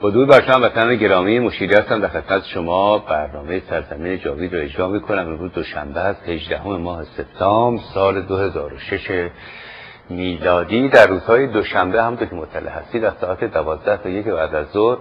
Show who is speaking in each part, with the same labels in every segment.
Speaker 1: با درود بر شما وطنان گرامی، مشیری هستم در خدمت شما. برنامه سرزمین جاوید رو اجرا میکنم. امروز دوشنبه است، 18 ماه سپتامبر سال 2006 میلادی. در روزهای دوشنبه همونطور که مطلع هستید از ساعت 12 تا 1 بعد از ظهر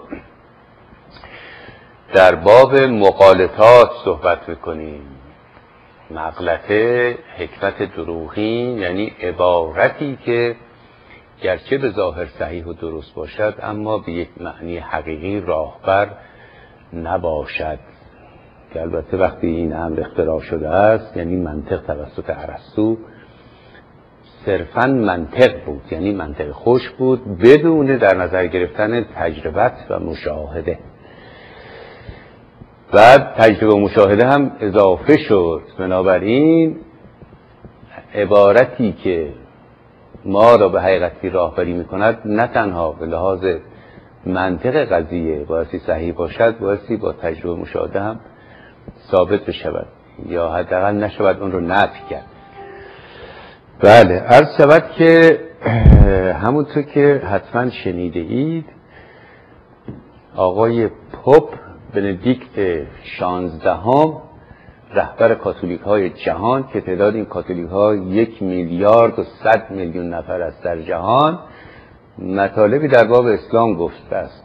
Speaker 1: در باب مغالطات صحبت میکنیم. مغلطه، حکمت دروغین، یعنی عبارتی که گرچه به ظاهر صحیح و درست باشد اما به یک معنی حقیقی راهبر نباشد، که البته وقتی این امر اختراع شده است، یعنی منطق توسط ارسطو، صرفاً منطق بود، یعنی منطق خوش بود بدون در نظر گرفتن تجربت و مشاهده. بعد تجربه و مشاهده هم اضافه شد. بنابراین عبارتی که ما را به حقیقتی راهبری میکند نه تنها به لحاظ منطق قضیه بایستی صحیح باشد، بایستی با تجربه و مشاهده هم ثابت بشود یا حداقل نشود اون رو نفی کرد. بله، عرض شود که همونطور که حتما شنیده اید، آقای پوپ بندیکت 16 رهبر کاتولیک های جهان که تعداد این کاتولیک ها 1 میلیارد و 100 میلیون نفر است در جهان، مطالبی در باب اسلام گفته است.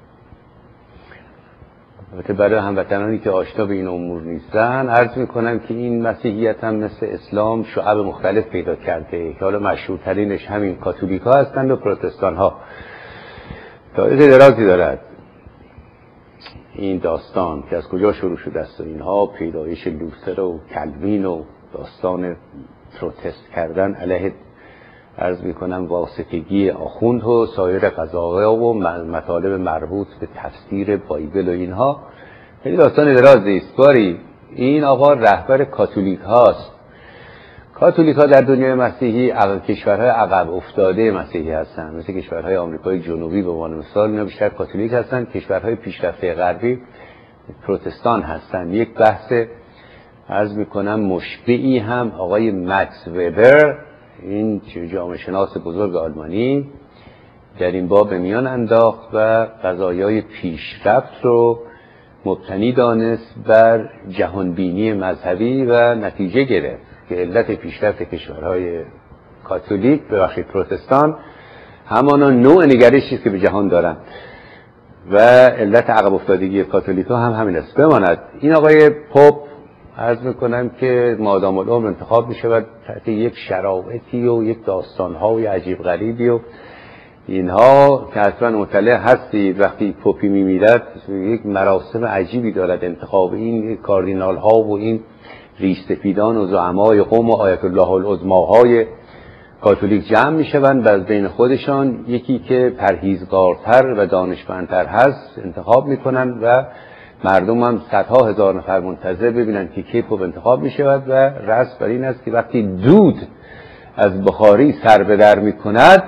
Speaker 1: البته برای هموطنانی که آشنا به این امور نیستن عرض میکنم که این مسیحیت هم مثل اسلام شعب مختلف پیدا کرده که حالا مشهورترینش همین کاتولیک ها هستند و پروتستان ها. تاریخ درازی دارد این داستان که از کجا شروع شده است و اینها پیدایش لوتر و کلوین و داستان پروتست کردن علیه عرض میکنم واسطگی آخوند و سایر قضایا و مطالب مربوط به تفسیر بایبل و اینها. این داستان درازی است. باری این آقا رهبر کاتولیک هاست. کاتولیک ها در دنیای مسیحی کشورهای عقب افتاده مسیحی هستند، مثل کشورهای آمریکای جنوبی به عنوان مثال، اینا بیشتر کاتولیک هستند. کشورهای پیشرفته غربی پروتستان هستند. یک بحث عرض میکنم مشبعی هم آقای مکس وبر، این جامعه شناس بزرگ آلمانی، در این باب میان انداخت و قضایای پیشرفت رو مبتنی دانست بر جهانبینی مذهبی و نتیجه گرفت که علت پیشرفت کشورهای کاتولیک ببخشید پروتستان همانا نوع نگرشی است که به جهان دارن و علت عقب افتادگی کاتولیک ها هم همین است. بماند این آقای پوپ عرض میکنم که مادام العمر انتخاب میشود تحت یک شرایطی و یک داستانهای عجیب غریبی و اینها که اصلا مطلع هستید. وقتی پوپی میمیرد یک مراسم عجیبی دارد انتخاب این کاردینال ها و این ریشسفیدان و زعمای قوم و آیت الله العظماهای کاتولیک جمع میشوند و از بین خودشان یکی که پرهیزگارتر و دانشمندتر هست انتخاب میکنند و مردم هم صدها هزار نفر منتظر ببینند که کی پوپ انتخاب میشود و رسم بر این است که وقتی دود از بخاری سر به در میکند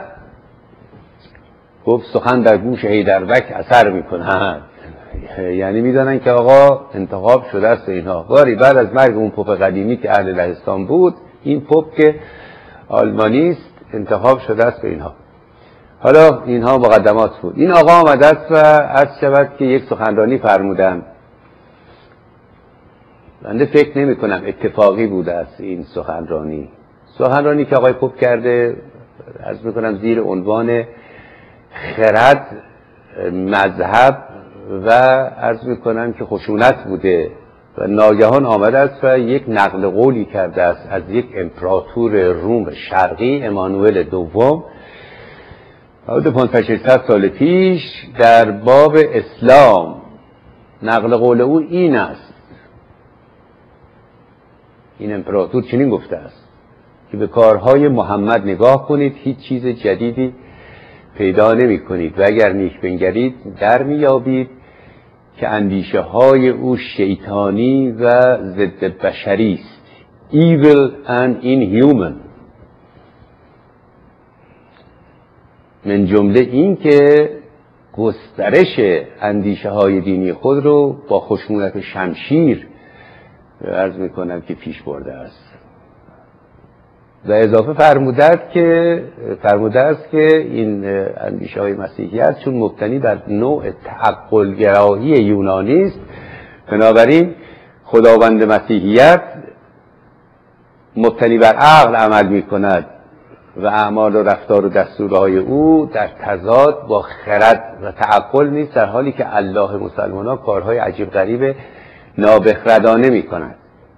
Speaker 1: گفت سخن در گوش حیدربک اثر میکند، یعنی میدانن که آقا انتخاب شده است. اینها باری بعد از مرگ اون پوپ قدیمی که اهل لهستان بود، این پوپ که آلمانی است انتخاب شده است به اینها. حالا اینها مقدمات بود. این آقا آمده است و عرض شود که یک سخنرانی فرمودن. بنده فکر نمی کنم اتفاقی بوده است این سخنرانی که آقای پوپ کرده، عرض میکنم زیر عنوان خرد، مذهب و عرض میکنم که خشونت بوده و ناگهان آمده است و یک نقل قولی کرده است از یک امپراتور روم شرقی امانوئل دوم حدود 500 سال پیش در باب اسلام. نقل قول او این است، این امپراتور چنین گفته است که به کارهای محمد نگاه کنید، هیچ چیز جدیدی پیدا نمی کنید و اگر نیک بنگرید در میابید که اندیشه های او شیطانی و ضد بشری است. evil and inhuman. من جمله این که گسترش اندیشه های دینی خود رو با خشونت شمشیر عرض میکنم که پیش برده است. و اضافه فرموده است که این اندیشه های مسیحیت چون مبتنی بر نوع تعقلگرایی یونانی است، بنابراین خداوند مسیحیت مبتنی بر عقل عمل می کند و اعمال و رفتار و دستورهای او در تضاد با خرد و تعقل نیست، در حالی که الله مسلمانان کارهای عجیب غریب نابخردانه می کند.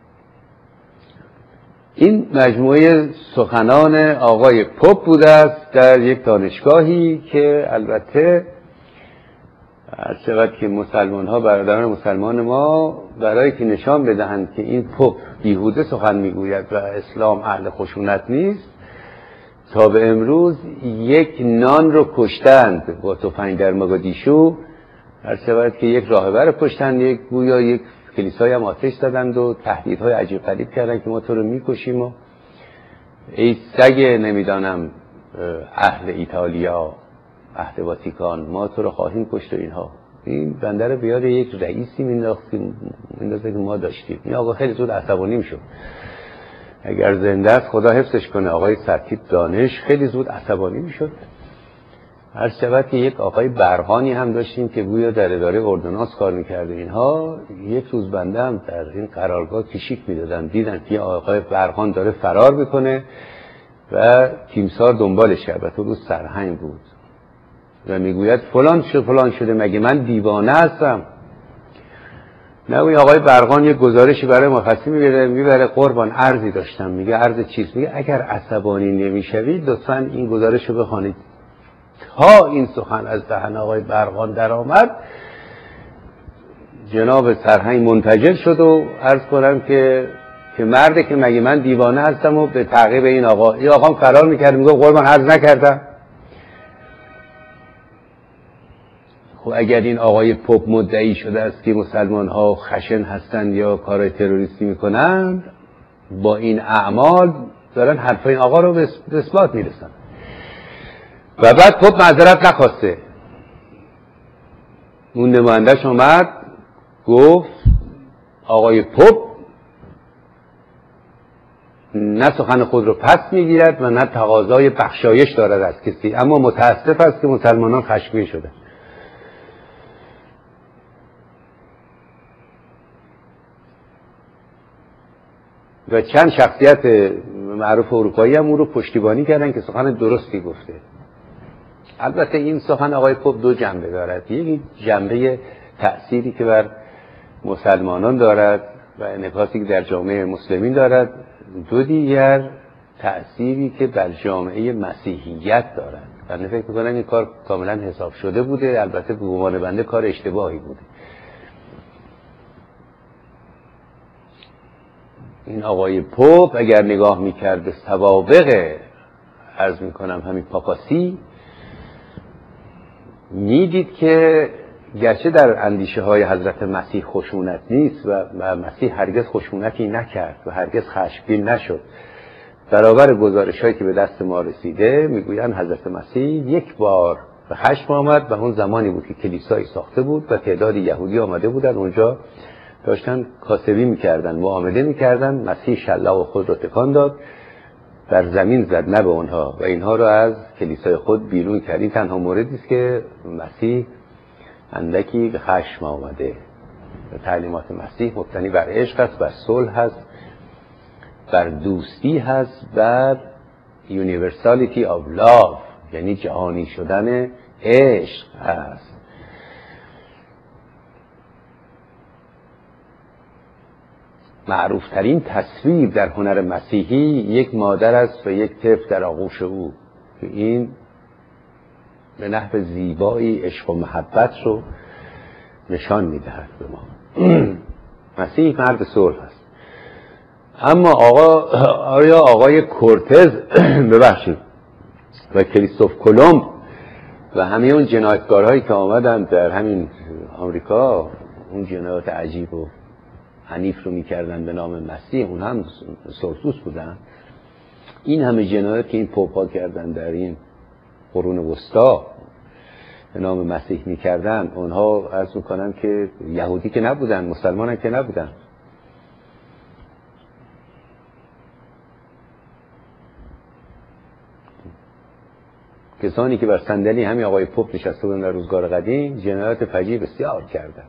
Speaker 1: این مجموعه سخنان آقای پوپ بوده است در یک دانشگاهی که البته هر چقدر که مسلمان ها، برادران مسلمان ما، برای که نشان بدهند که این پوپ بیهوده سخن میگوید و اسلام اهل خشونت نیست، تا به امروز یک نان رو کشتند با تفنگ در مگادیشو. هر چقدر که یک راهبر کشتند، یک کلیسای هم آتش زدند و تهدیدهای عجیب غریب کردند که ما تو رو میکشیم و ای سگ نمیدانم اهل ایتالیا، اهل واتیکان، ما تو رو خواهیم کشت و اینها. این بنده رو بیاد یک رئیسی میندازه که ما داشتیم. این آقا خیلی زود عصبانی میشد. اگر زنده است خدا حفظش کنه، آقای سرتیپ دانش خیلی زود عصبانی میشد. هر شبت که یک آقای برهانی هم داشتیم که گویا در اداره اردونانس کار میکرده اینها. یک روز بنده هم در این قرارگاه کشیک میدادن، دیدن که آقای برهان داره فرار میکنه و تیمسار دنبالش کرد و تو روز سرهنگ بود و میگوید فلان شده، مگه من دیوانه هستم؟ نه، این آقای برقان یک گزارشی برای مرخصی میبره قربان عرضی داشتم. میگه عرض چیز؟ میگه اگر عصبانی نمیشوید لطفاً این گزارش رو بخوانید. تا این سخن از دهن آقای برقان در آمد، جناب سرهنگ منفجر شد و عرض کنم که مرده که مگه من دیوانه هستم و به تعقیب این آقا فرار میکرد. میگه قربان عرض نکردم. خب اگر این آقای پوپ مدعی شده است که مسلمان ها خشن هستند یا کارهای تروریستی میکنند، با این اعمال دارن حرف این آقا رو به اثبات میرسن. و بعد پوپ معذرت نخواسته. اون نماینده‌اش اومد گفت آقای پوپ نه سخن خود رو پس میگیرد و نه تقاضای بخشایش دارد از کسی، اما متاسف است که مسلمانان خشمگین شدند. و چند شخصیت معروف اروپایی هم اون رو پشتیبانی کردن که سخن درستی گفته. البته این سخن آقای پوپ دو جنبه دارد. یک جنبه تأثیری که بر مسلمانان دارد و انعکاسی که در جامعه مسلمین دارد، دو دیگر تأثیری که بر جامعه مسیحیت دارد. من فکر می‌کنم این کار کاملا حساب شده بوده، البته به گمان بنده کار اشتباهی بوده. این آقای پوپ اگر نگاه میکرد به سوابق عرض میکنم همین پاپاسی، میدید که گرچه در اندیشه های حضرت مسیح خشونت نیست و مسیح هرگز خشونتی نکرد و هرگز خشمگین نشد، برابر گزارش هایی که به دست ما رسیده میگویند حضرت مسیح یک بار به خشم آمد و اون زمانی بود که کلیسایی ساخته بود و تعداد یهودی آمده بودن اونجا داشتن کاسبی میکردن، معامله میکردن. مسیح شلاق خود رو تکان داد، بر زمین زد، نه به اونها، و اینها رو از کلیسای خود بیرون کرد. این تنها موردی است که مسیح اندکی به خشم آمده. تعلیمات مسیح مبتنی بر عشق است، بر صلح است، بر دوستی هست، بر universality of love، یعنی جهانی شدن عشق هست. معروفترین تصویر در هنر مسیحی یک مادر است و یک طفل در آغوش او که این به نحو زیبایی عشق و محبت رو نشان میدهد به ما. مسیح مرد صلح است. اما آقای کورتز ببخشید و کریستوف کلمب و همه اون جنایتکارهایی که آمدن در همین آمریکا، اون جنایات عجیب و حنیف رو میکردن به نام مسیح، اون هم سرخپوست بودن. این همه جنایت که این پوپا کردن در این قرون وسطا به نام مسیح میکردن، اونها عرض میکنن که یهودی که نبودن، مسلمان هم که نبودن. کسانی که بر صندلی همین آقای پوپ نشسته بودن در روزگار قدیم جنایات فجیع بسیار کردن.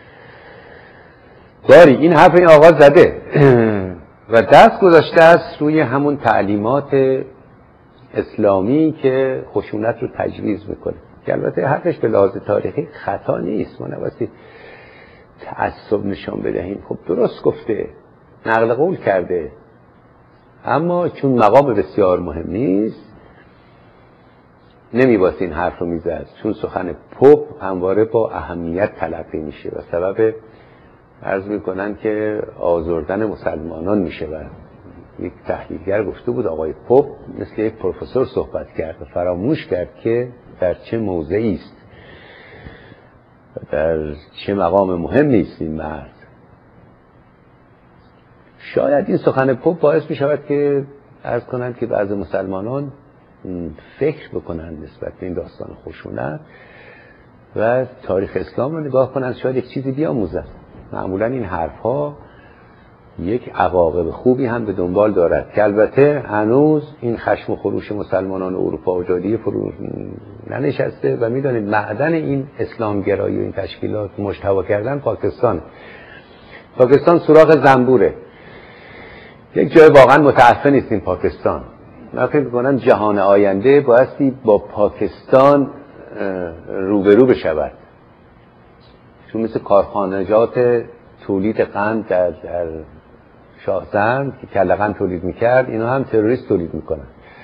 Speaker 1: باری این حرف این آقا زده و دست گذاشته است روی همون تعلیمات اسلامی که خشونت رو تجویز میکنه، که البته حرفش به لحاظ تاریخی خطا نیست، ما نباید تعصب نشان بدهیم. خب درست گفته، نقل قول کرده، اما چون مقام بسیار مهم نیست نمیباید این حرف رو میزد، چون سخن پوپ همواره با اهمیت تلقی میشه و سبب عرض میکنن که آزردن مسلمانان میشه. و یک تحلیلگر گفته بود آقای پوپ مثل یک پروفسور صحبت کرد و فراموش کرد که در چه موضعی است و در چه مقام مهمی است این مرد. شاید این سخن پوپ باعث میشود که عرض کنند که بعضی مسلمانان فکر بکنند نسبت به این داستان خشونت و تاریخ اسلام رو نگاه کنند، شاید یک چیزی بیاموزند. معمولا این حرفها یک عواقب خوبی هم به دنبال دارد که البته هنوز این خشم و خروش مسلمانان اروپا و جادیه فرو ننشسته و میدانید معدن این اسلامگرایی و این تشکیلات مجتبی کردن پاکستان سوراخ زنبوره. یک جای واقعا متعفن نیست این پاکستان. من فکر می‌کنم جهان آینده بایستی با پاکستان روبرو بشود، چون مثل کارخانجات تولید قند در شاهزند که کله قند تولید میکرد، اینا هم تروریست تولید میکنن.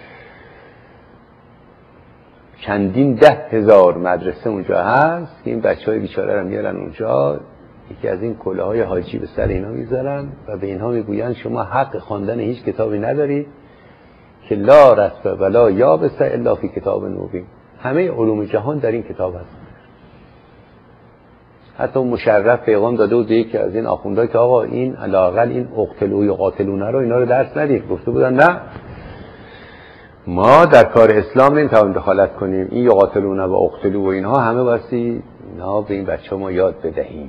Speaker 1: چندین 10,000 مدرسه اونجا هست که این بچهای بیچاره رو میارن اونجا، یکی از این کلاهای حاجی به سر اینا میذارن و به اینها میگوین شما حق خواندن هیچ کتابی ندارید که لا رسب ولا یابس الا فی کتاب مبین. همه علوم جهان در این کتاب هست. حتی مشرف پیغام داده بود یکی از این آخوندها که آقا این علاقل این اقتلو یا قاتلونه رو اینا رو درس ندید. گفته بودن نه، ما در کار اسلام نمیتونیم دخالت کنیم، این یا قاتلونه و اقتلو و اینها همه بایستی اینها به این بچه ما یاد بدهیم.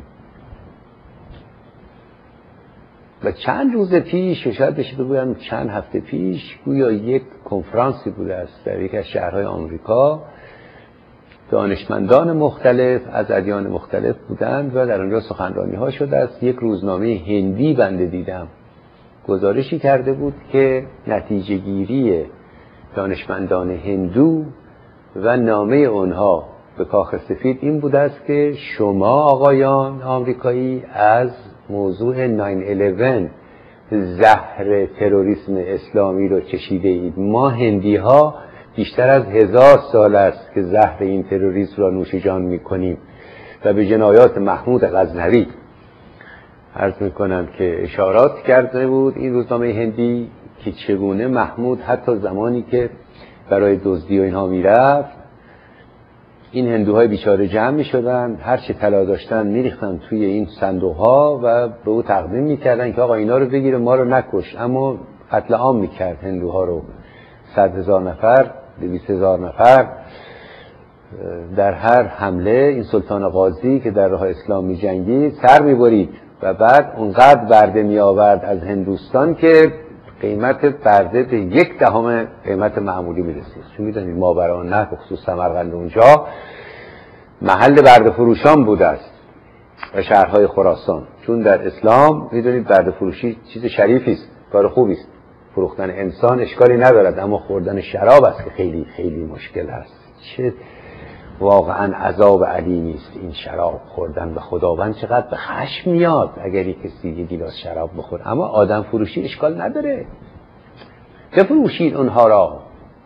Speaker 1: و چند روز پیش، شاید بشه بگویم چند هفته پیش، گویا یک کنفرانسی بوده است در یک از شهرهای آمریکا، دانشمندان مختلف از ادیان مختلف بودند و در آنجا سخنرانی ها شده است. یک روزنامه هندی بنده دیدم گزارشی کرده بود که نتیجه گیری دانشمندان هندو و نامه اونها به کاخ سفید این بوده است که شما آقایان آمریکایی از موضوع 9/11 زهر تروریسم اسلامی رو چشیده اید. ما هندی ها بیشتر از 1000 سال است که زهر این تروریسم را نوش جان میکنیم و به جنایات محمود غزنوی عرض میکنم که اشارات کرده بود این روزنامه هندی که چگونه محمود حتی زمانی که برای دزدی و اینها میرفت این هندوهای بیچاره جمع میشدن، هر چه طلا داشتن میریختن توی این صندوق ها و به او تقدیم میکردن که آقا اینا رو بگیره ما رو نکش. اما قتل عام میکرد هندوها رو، 100,000 نفر 200,000 نفر در هر حمله. این سلطان قاضی که در راه اسلام می جنگید سر می برید و بعد اونقدر برده می آورد از هندوستان که قیمت برده به 1/10 قیمت معمولی می رسید. چون می دانید ماوراءالنهر به خصوص سمرقند اونجا محل برده فروشان بوده است و شهرهای خراسان، چون در اسلام می دانید برده فروشی چیز شریفی است، کار خوبی است. فروختن انسان اشکالی ندارد، اما خوردن شراب است که خیلی خیلی مشکل است. چه واقعا عذاب علیمی است این شراب خوردن. به خداوند چقدر به خشم میاد اگر کسی یک گیلاس شراب بخوره. اما آدم فروشی اشکال نداره، بفروشید اونها را،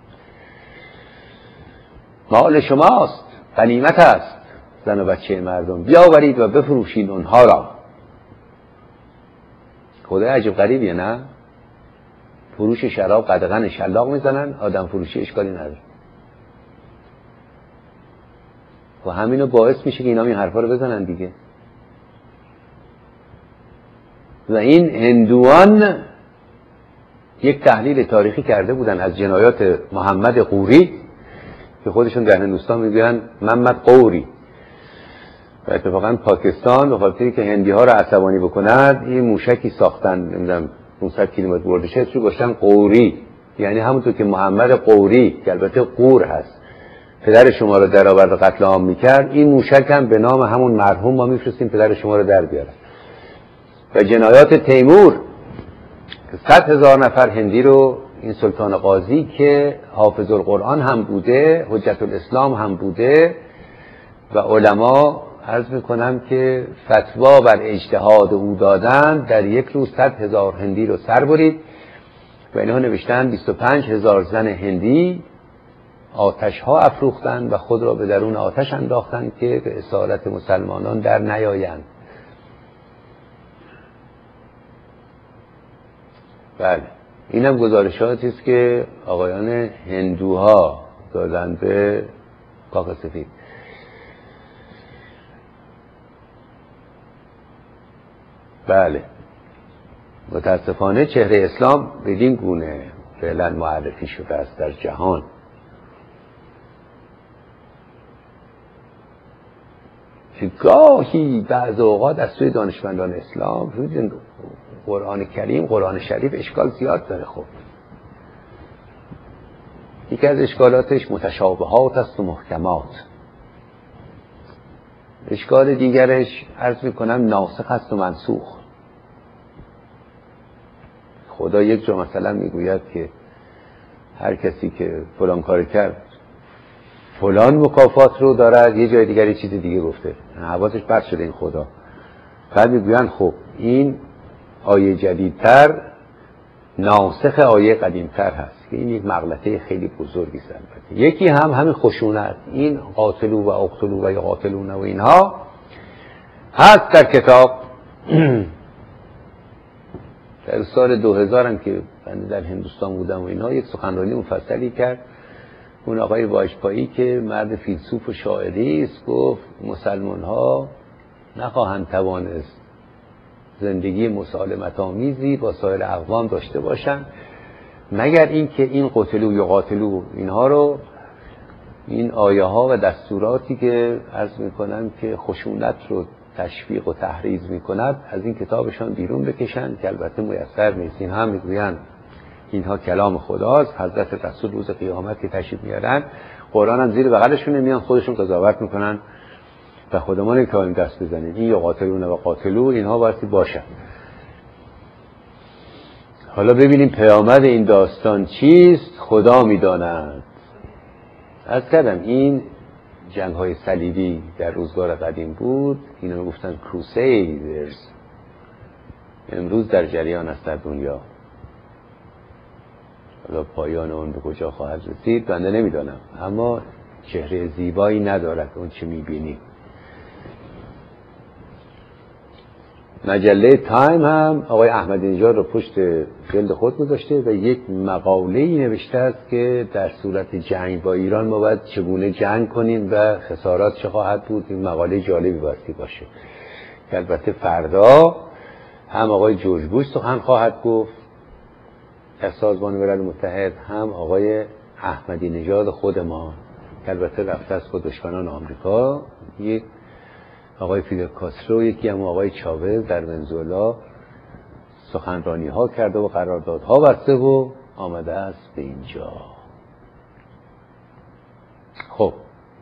Speaker 1: مال شماست، غنیمت است. زن و بچه مردم بیاورید و بفروشید اونها را. خدای عجب غریبیه نه؟ فروش شراب قدغن شلاق میزنن، آدم فروشی اشکالی نداره. و همینو باعث میشه که اینا این حرفا رو بزنن دیگه. و این هندوان یک تحلیل تاریخی کرده بودن از جنایات محمد قوری که خودشون در هندوستان میگن محمد قوری، و اتفاقا پاکستان به خاطری که هندی ها رو عصبانی بکنند این موشکی ساختن، نمیدونم 500 کیلومتر برده شد رو گذاشتن قوری، یعنی همونطور که محمد قوری که البته قور هست پدر شما رو در آورد و قتل عام میکرد، این موشک هم به نام همون مرحوم ما میفرستیم پدر شما رو در بیارن. و جنایات تیمور 100,000 نفر هندی رو این سلطان قاضی که حافظ القرآن هم بوده، حجت الاسلام هم بوده و علما عرض میکنم که فتوا بر اجتهاد او دادن، در یک روز 100,000 هندی رو سر برید و اینها نوشتن 25,000 زن هندی آتش ها افروختن و خود را به درون آتش انداختن که به اسارت مسلمانان در نیایند. بله، اینم گزارشاتی است که آقایان هندوها دادن به کاخ سفید. بله، متاسفانه چهره اسلام بدین گونه فعلا معرفی شده است در جهان. که گاهی بعض اوقات از سوی دانشمندان اسلام روی قرآن کریم، قرآن شریف اشکال زیاد داره. خب یکی از اشکالاتش متشابهات است و محکمات. اشکال دیگرش عرض میکنم ناسخ است و منسوخ. خدا یک جا مثلا میگوید که هر کسی که فلان کار کرد فلان مکافات رو دارد، یه جای دیگری چیز دیگه گفته، حواسش پرت شده این خدا. بعد میگوین خب این آیه جدیدتر ناسخ آیه قدیمتر هست که این یک مغلطه خیلی بزرگی است. البته یکی هم همین خشونت، این قاتلو و اقتلو و یقاتلون و اینها هست در کتاب. در سال 2000 هم که من در هندوستان بودم و اینها یک سخنرانی مفصلی کرد اون آقای واجپایی که مرد فیلسوف و شاعری است، گفت مسلمان ها نخواهند توانست زندگی مسالمت آمیزی با سایر اقوام داشته باشند مگر اینکه این قتلو یا قاتلو اینها رو، این آیه ها و دستوراتی که عرض میکنن که خشونت رو تشویق و تحریض میکند از این کتابشان بیرون بکشن، که البته میسر نیست. این هم میگوین اینها کلام خداست، حضرت رسول روز قیامت که تشریف میارن قرآن هم زیر بغلشون میان خودشون قضاوت میکنن و خودمون نمیتونیم دست بزنیم. این یا قاتلون و قاتلو اینها بایستی باشن. حالا ببینیم پیامد این داستان چیست، خدا میداند. از کردم این جنگ های صلیبی در روزگار قدیم بود، اینا گفتن کروسیدرز، امروز در جریان است در دنیا. حالا پایان اون به کجا خواهد رسید بنده نمیدانم، اما چهره زیبایی ندارد اون چه میبینیم. مجله تایم هم آقای احمدی نژاد رو پشت جلد خود گذاشته و یک مقاله‌ای نوشته است که در صورت جنگ با ایران ما باید چگونه جنگ کنیم و خسارات چه خواهد بود. این مقاله جالبی باستی باشه که البته فردا هم آقای جورج بوش سخن خواهد گفت از سازمان ملل متحد، هم آقای احمدی نژاد خود ما که البته رفته از خود دشمنان آمریکا، یک آقای فیدل کاسترو، یکی هم آقای چاوز در ونزوئلا سخنرانی ها کرده و قراردادها بسته و آمده است به اینجا. خب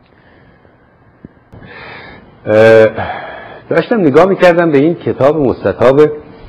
Speaker 1: داشتم نگاه میکردم به این کتاب مستطاب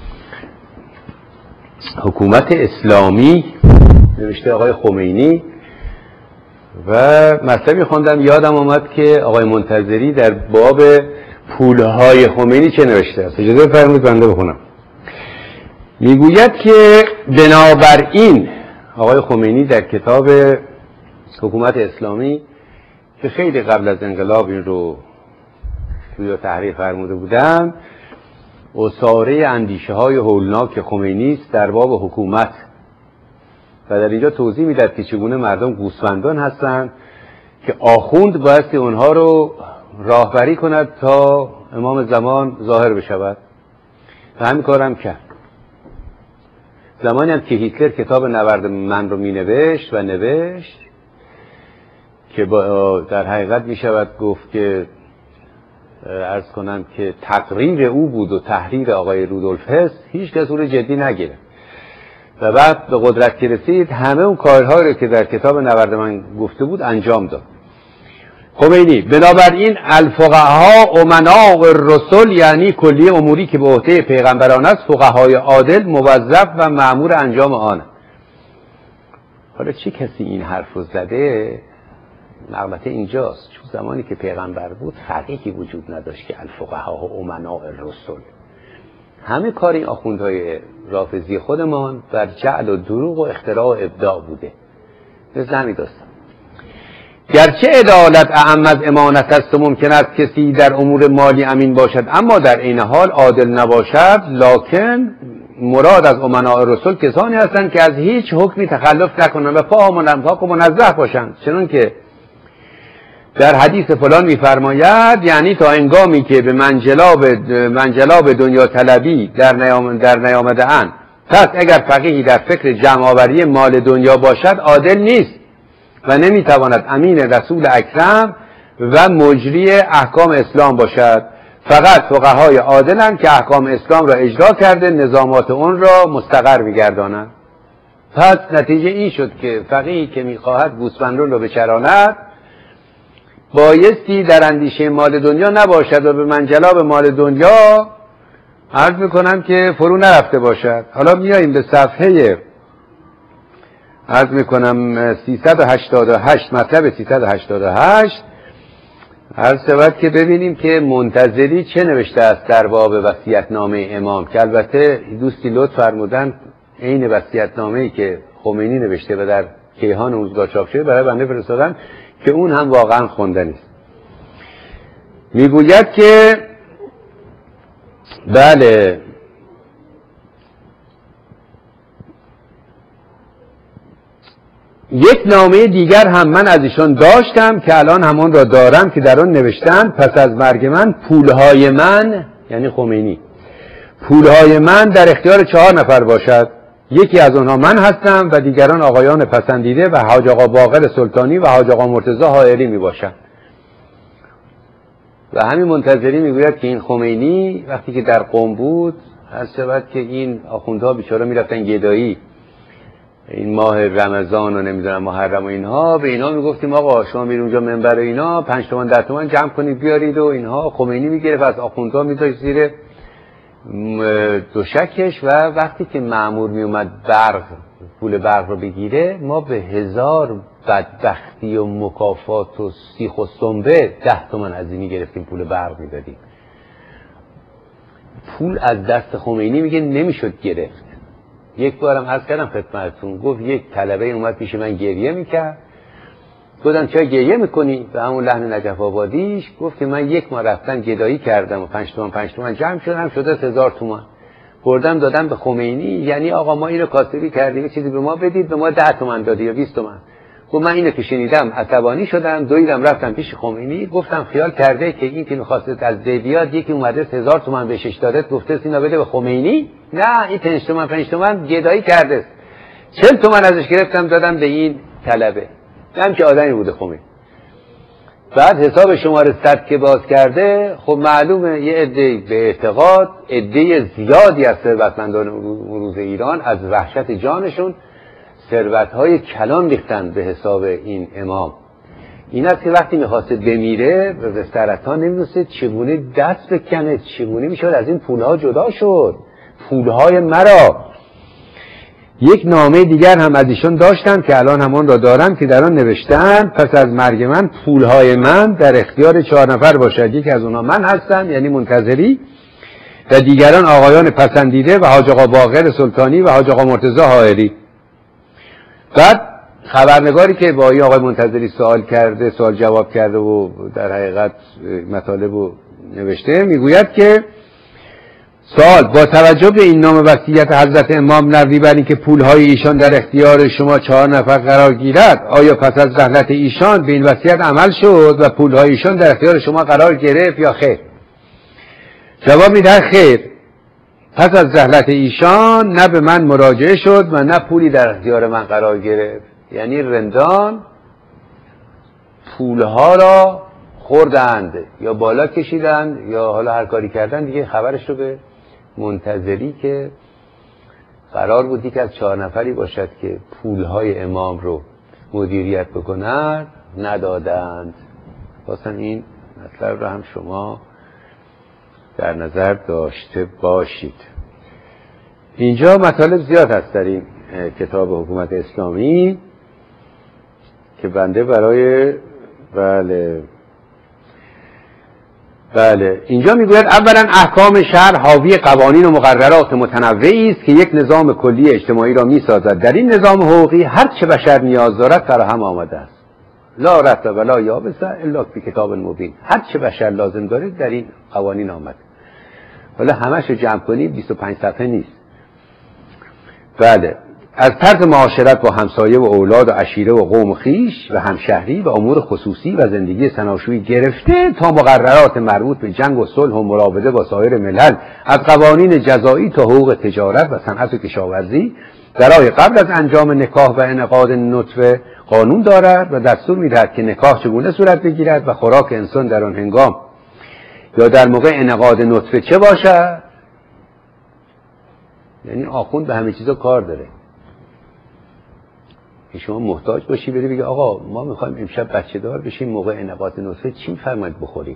Speaker 1: حکومت اسلامی نوشته آقای خمینی و مطلبی خوندم یادم آمد که آقای منتظری در باب پولهای خمینی چه نوشته است. اجازه بفرمایید بنده بخونم. میگوید که بنابراین آقای خمینی در کتاب حکومت اسلامی که خیلی قبل از انقلاب این رو توی تحریر فرموده بودم، اساره اندیشه های هولناک خمینی است در باب حکومت و در اینجا توضیح میدهد که چگونه مردم گوسفندان هستند که آخوند بایستی اونها رو راهبری کند تا امام زمان ظاهر بشود و همین کارم کرد. زمانی هم که هیتلر کتاب نبرد من رو می نوشت و نوشت که در حقیقت می شود گفت که عرض کنم که تقریر او بود و تحریر آقای رودولف هست، هیچ کس او رو جدی نگیره و بعد به قدرت که رسید همه اون کارهایی رو که در کتاب نبرد من گفته بود انجام داد. خمینی: بنابراین الفقها امناء الرسل، یعنی کلی اموری که به عهده پیغمبران است، فقهای عادل موظف و مأمور انجام آن. حالا چه کسی این حرف رو زده؟ مقبت اینجاست، چون زمانی که پیغمبر بود فقیهی وجود نداشت که الفقها امناء الرسل. همه کار این آخوندهای رافضی خودمان بر جعل و دروغ و اختراع و ابداع بوده. مثل همین داستان. گرچه عدالت اعم از امانت است و ممکن است کسی در امور مالی امین باشد اما در این حال عادل نباشد، لکن مراد از امناء رسول کسانی هستند که از هیچ حکمی تخلف نکنند و پاک و منزه باشند، چنان که در حدیث فلان می‌فرماید، یعنی تا هنگامی که به منجلاب دنیا طلبی در نیامده اند. پس اگر فقیهی در فکر جمع‌آوری مال دنیا باشد عادل نیست و نمیتواند امین رسول اکرم و مجری احکام اسلام باشد. فقط فقهای عادلند که احکام اسلام را اجرا کرده نظامات اون را مستقر می‌گردانند. پس نتیجه این شد که فقیهی که می‌خواهد گوسفندان را بچراند بایستی در اندیشه مال دنیا نباشد و به منجلاب مال دنیا عرض میکنم که فرو نرفته باشد. حالا میاییم به صفحه عرض میکنم 388 مطلب 388 عرض شود که ببینیم که منتظری چه نوشته است در باب وصیت‌نامه امام، که البته دوستی لطف فرمودن عین وصیت‌نامه‌ای که خمینی نوشته و در کیهان روزگار چاپ شده برای بنده فرستادن که اون هم واقعا خوندنی است. میگوید که بله یک نامه دیگر هم من از ایشان داشتم که الان همان را دارم که در آن نوشتند پس از مرگ من پولهای من، یعنی خمینی، پولهای من در اختیار 4 نفر باشد. یکی از آنها من هستم و دیگران آقایان پسندیده و حاج آقا باقر سلطانی و حاج آقا مرتضی حائری می باشند. و همین منتظری میگوید که این خمینی وقتی که در قم بود از شود که این آخوندها بیچاره میرفتن گدایی این ماه رمضان و نمیدونم محرم و اینها، به اینا میگفتیم آقا شما میرید اونجا منبر و اینا 5 تومن 10 تومن جمع کنید بیارید و اینها. خمینی میگرفت از آخوندها میذاشت زیر دوشکش و وقتی که مأمور میومد پول برق رو بگیره ما به 1000 بدبختی و مکافات و سیخ و سنبه 10 تومن از این گرفتیم پول برق میدادیم. پول از دست خمینی میگه نمیشد گرفت. یک بارم عرض کردم خدمتتون، گفت یک طلبه اومد پیش من گریه میکرد، گفتم چرا گریه میکنی؟ به همون لحن نجف آبادیش گفت که من یک ماه رفتن گدایی کردم و 5 تومن جمع شدم شده 1000 تومن بردم دادم به خمینی، یعنی آقا ما اینو کاسبی کردیم چیزی به ما بدید، به ما 10 تومن دادی یا 20 تومن. گفت من اینو که شنیدم عصبانی شدم دویدم رفتم پیش خمینی، گفتم خیال کرده که این که می‌خواست از بیاد یکی اومده 1000 تومن بهش داده گفته اینا بده به خمینی؟ نه این 5 تومن گدایی کرده. 40 تومن ازش گرفتم دادم به این طلبه. هم که آدمی بوده خمینی. بعد حساب شماره 100 که باز کرده، خب معلومه یه عده به اعتقاد عده زیادی از ثروتمندان روز ایران از وحشت جانشون ثروت‌های کلان ریختن به حساب این امام. این است که وقتی می‌خواسته بمیره به سرطان نمی‌دونسته چگونه دست بکنه، چگونه میشد از این پول‌ها جدا شد. پول‌های مرا. یک نامه دیگر هم از ایشون داشتم که الان همان را دارم که در آن نوشتن پس از مرگ من پولهای من در اختیار 4 نفر باشد. یکی از اونها من هستم یعنی منتظری و دیگران آقایان پسندیده و حاج آقا باقر سلطانی و حاج آقا مرتضی حائری. بعد خبرنگاری که با این آقای منتظری سوال جواب کرده و در حقیقت مطالب رو نوشته میگوید که سوال: با توجه به این نام وصیت حضرت امام نوری بر اینکه پولهای ایشان در اختیار شما 4 نفر قرار گیرد، آیا پس از رحلت ایشان به این وصیت عمل شد و پولهای ایشان در اختیار شما قرار گرفت یا خیر؟ جواب میده خیر. پس از رحلت ایشان نه به من مراجعه شد و نه پولی در اختیار من قرار گرفت. یعنی رندان پولها را خوردند یا بالا کشیدند یا حالا هر کاری کردن دیگه. خبرش رو به منتظری که قرار بودی که از 4 نفری باشد که پولهای امام رو مدیریت بکنند ندادند. خواستم این مطلب رو هم شما در نظر داشته باشید. اینجا مطالب زیاد هست در این کتاب حکومت اسلامی که بنده برای بله اینجا میگوید اولا احکام شرع حاوی قوانین و مقررات متنوعی است که یک نظام کلی اجتماعی را میسازد. در این نظام حقوقی هر چه بشر نیاز دارد فراهم آمده است. لا رطب ولا یابس الا فی کتاب مبین. هر چه بشر لازم داره در این قوانین آمده. حالا همش رو جمع کنید 25 صفحه نیست. بله از طرز معاشرت با همسایه و اولاد و عشیره و قوم و خویش و همشهری و امور خصوصی و زندگی سناشویی گرفته تا مقررات مربوط به جنگ و صلح و مراوده با سایر ملل، از قوانین جزایی تا حقوق تجارت و صنعت و کشاورزی، برای قبل از انجام نکاح و انعقاد نطفه قانون دارد و دستور می‌دهد که نکاح چگونه صورت بگیرد و خوراک انسان در آن هنگام یا در موقع انعقاد نطفه چه باشد. یعنی آخوند به همه چیزا کار داره. که شما محتاج باشی بری بگی آقا ما میخوایم امشب بچه دار بشیم، موقع انعقاد نطفه چی فرماید بخوریم.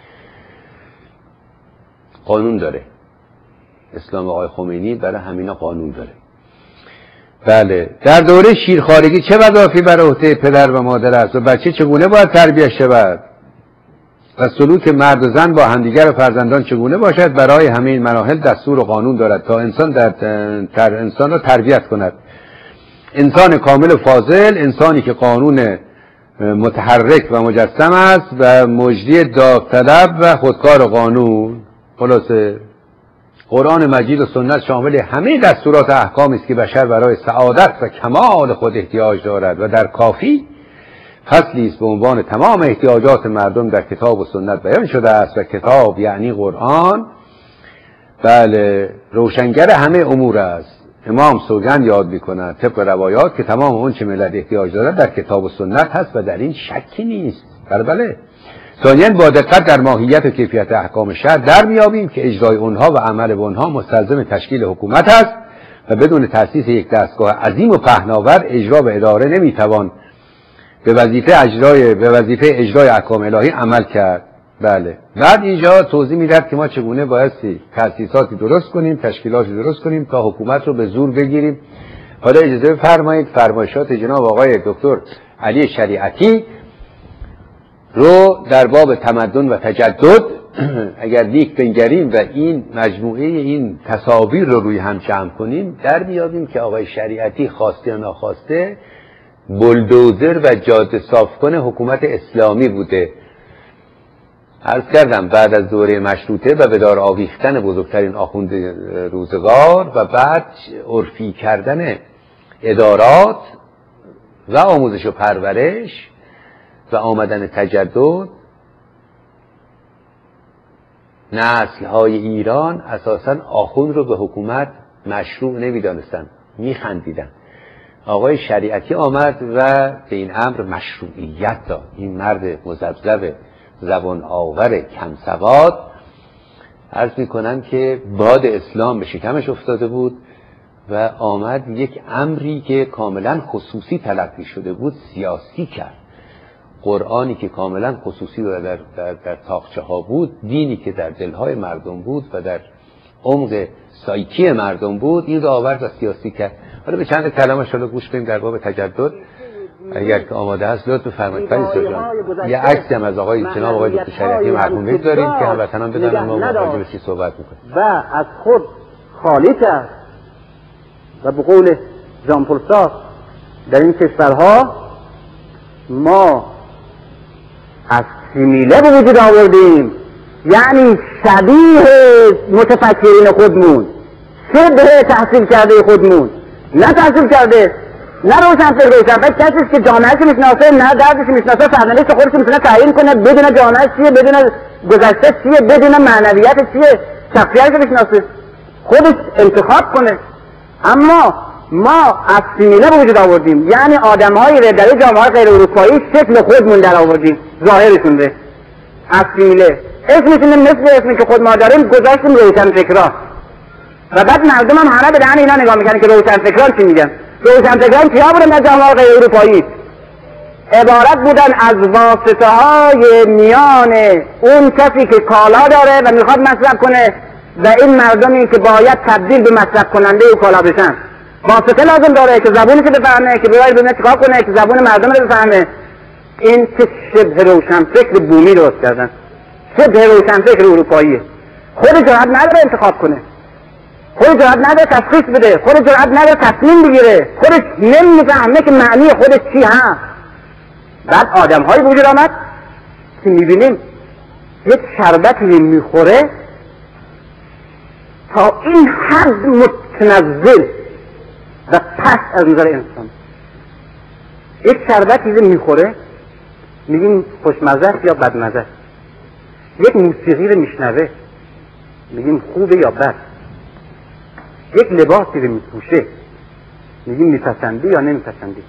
Speaker 1: قانون داره اسلام آقای خمینی، برای همینا قانون داره. بله در دوره شیرخوارگی چه وظایفی بر عهده پدر و مادر است و بچه چگونه باید تربیت شود و سلوک مرد و زن با همدیگر و فرزندان چگونه باشد، برای همه این مراحل دستور و قانون دارد تا انسان انسان را تربیت کند. انسان کامل و فاضل، انسانی که قانون متحرک و مجسم است و مجری داوطلب و خودکار قانون. خلاصه قرآن مجید و سنت شامل همه دستورات احکامی است که بشر برای سعادت و کمال خود احتیاج دارد و در کافی فصلی است به عنوان تمام احتیاجات مردم در کتاب و سنت بیان شده است و کتاب یعنی قرآن بله روشنگر همه امور است. امام سوگند یاد می‌کند طبق روایات که تمام اون چه ملت احتیاج دارد در کتاب و سنت هست و در این شکی نیست. بله ثانیاً با دقت در ماهیت و کیفیت احکام شرع در میابیم که اجرای اونها و عمل به اونها مستلزم تشکیل حکومت است و بدون تأسیس یک دستگاه عظیم و پهناور اجرا و اداره نمیتوان به وظیفه اجرای احکام الهی عمل کرد. بله بعد اینجا توضیح میدهد که ما چگونه بایستی تأسیساتی درست کنیم، تشکیلاتی درست کنیم تا حکومت رو به زور بگیریم. حالا اجازه بفرمایید فرمایشات جناب آقای دکتر علی شریعتی رو در باب تمدن و تجدد اگر لیک بنگریم و این مجموعه این تصاویر رو روی هم جمع کنیم در میابیم که آقای شریعتی خواسته یا ناخواسته بلدوزر و جاده صاف کن حکومت اسلامی بوده. عرض کردم بعد از دوره مشروطه و به دار آویختن بزرگترین آخوند روزگار و بعد عرفی کردن ادارات و آموزش و پرورش و آمدن تجدد، نسل‌های ایران اساساً آخوند رو به حکومت مشروع نمی‌دانستن، می‌خندیدن. آقای شریعتی آمد و به این امر مشروعیت داد. این مرد مذبذب زبان آور کم سواد، عرض می‌کنم که باد اسلام به شکمش افتاده بود و آمد یک امری که کاملاً خصوصی تلقی شده بود سیاسی کرد. قرآنی که کاملا خصوصی و در تاقچه ها بود، دینی که در دلهای مردم بود و در عمق سایکی مردم بود، این رو آورد و سیاسی کرد. حالا به چند کلمه شالا گوش کنیم در باب تجدد اگر که آماده هست. لطف فرمایید فرید جان یه عکسی هم از جناب آقای دکتر شریعتی مرحوم داریم که هموطنان بدونن ما راجع به چی صحبت میکنیم.
Speaker 2: و از خود خالی کرد و به قول ژان پل سارتر در این کشورها ما از سیمیله به وجود آوردیم، یعنی شبیه متفکرین خودمون، شبه تحصیل کرده خودمون، نه تحصیل کرده، نه روشنفکر کسی که جامعهش میشناسه، نه دردش میشناسه، فرزندش خودش میتونه تعیین کنه، بدون جامعهش چیه، بدون گذشته چیه، بدون معنویت چیه، شخصیتش میشناسه، خودش انتخاب کنه. اما ما از سیمیله به وجود آوردیم، یعنی آدم‌هایی در جامعه غیر اروپایی شکل خودمون در آوردیم، ظاهرشون به از سیمیله اسمشون مثل اسمی که خود ما داریم گذاشتیم روشنفکران و بعد مردم هم همه به دهن اینا نگاه میکنن که روشنفکران چی میگن. روشنفکران کیا بودن در جامعه غیر اروپایی؟ عبارت بودن از واسطه های میان اون کسی که کالا داره و میخواد مصرف کنه و این مردمی که باید تبدیل به مصرف کننده و کالا بشن. واسطه لازم داره که زبونی که بفهمه، که باید ببینه چیکار کنه، که زبون مردم رو بفهمه. این که شبه روشنفکر بومی درست کردن، شبه روشنفکر اروپاییه. خود جرأت نداره انتخاب کنه، خود جرأت نداره تشخیص بده، خود جرأت نداره تصمیم بگیره، خودش نمیفهمه که معنی خودش چی هست. بعد آدم های وجود آمد که میبینیم یک شربتی میخوره تا این حد متنزل و پس از نظر انسان. یک شربتی میخوره میگیم خوشمزه یا بدمزه. یک موسیقی رو میشنوه میگیم خوبه یا بد. یک لباسی رو میپوشه میگیم میپسندی یا نمیپسندی.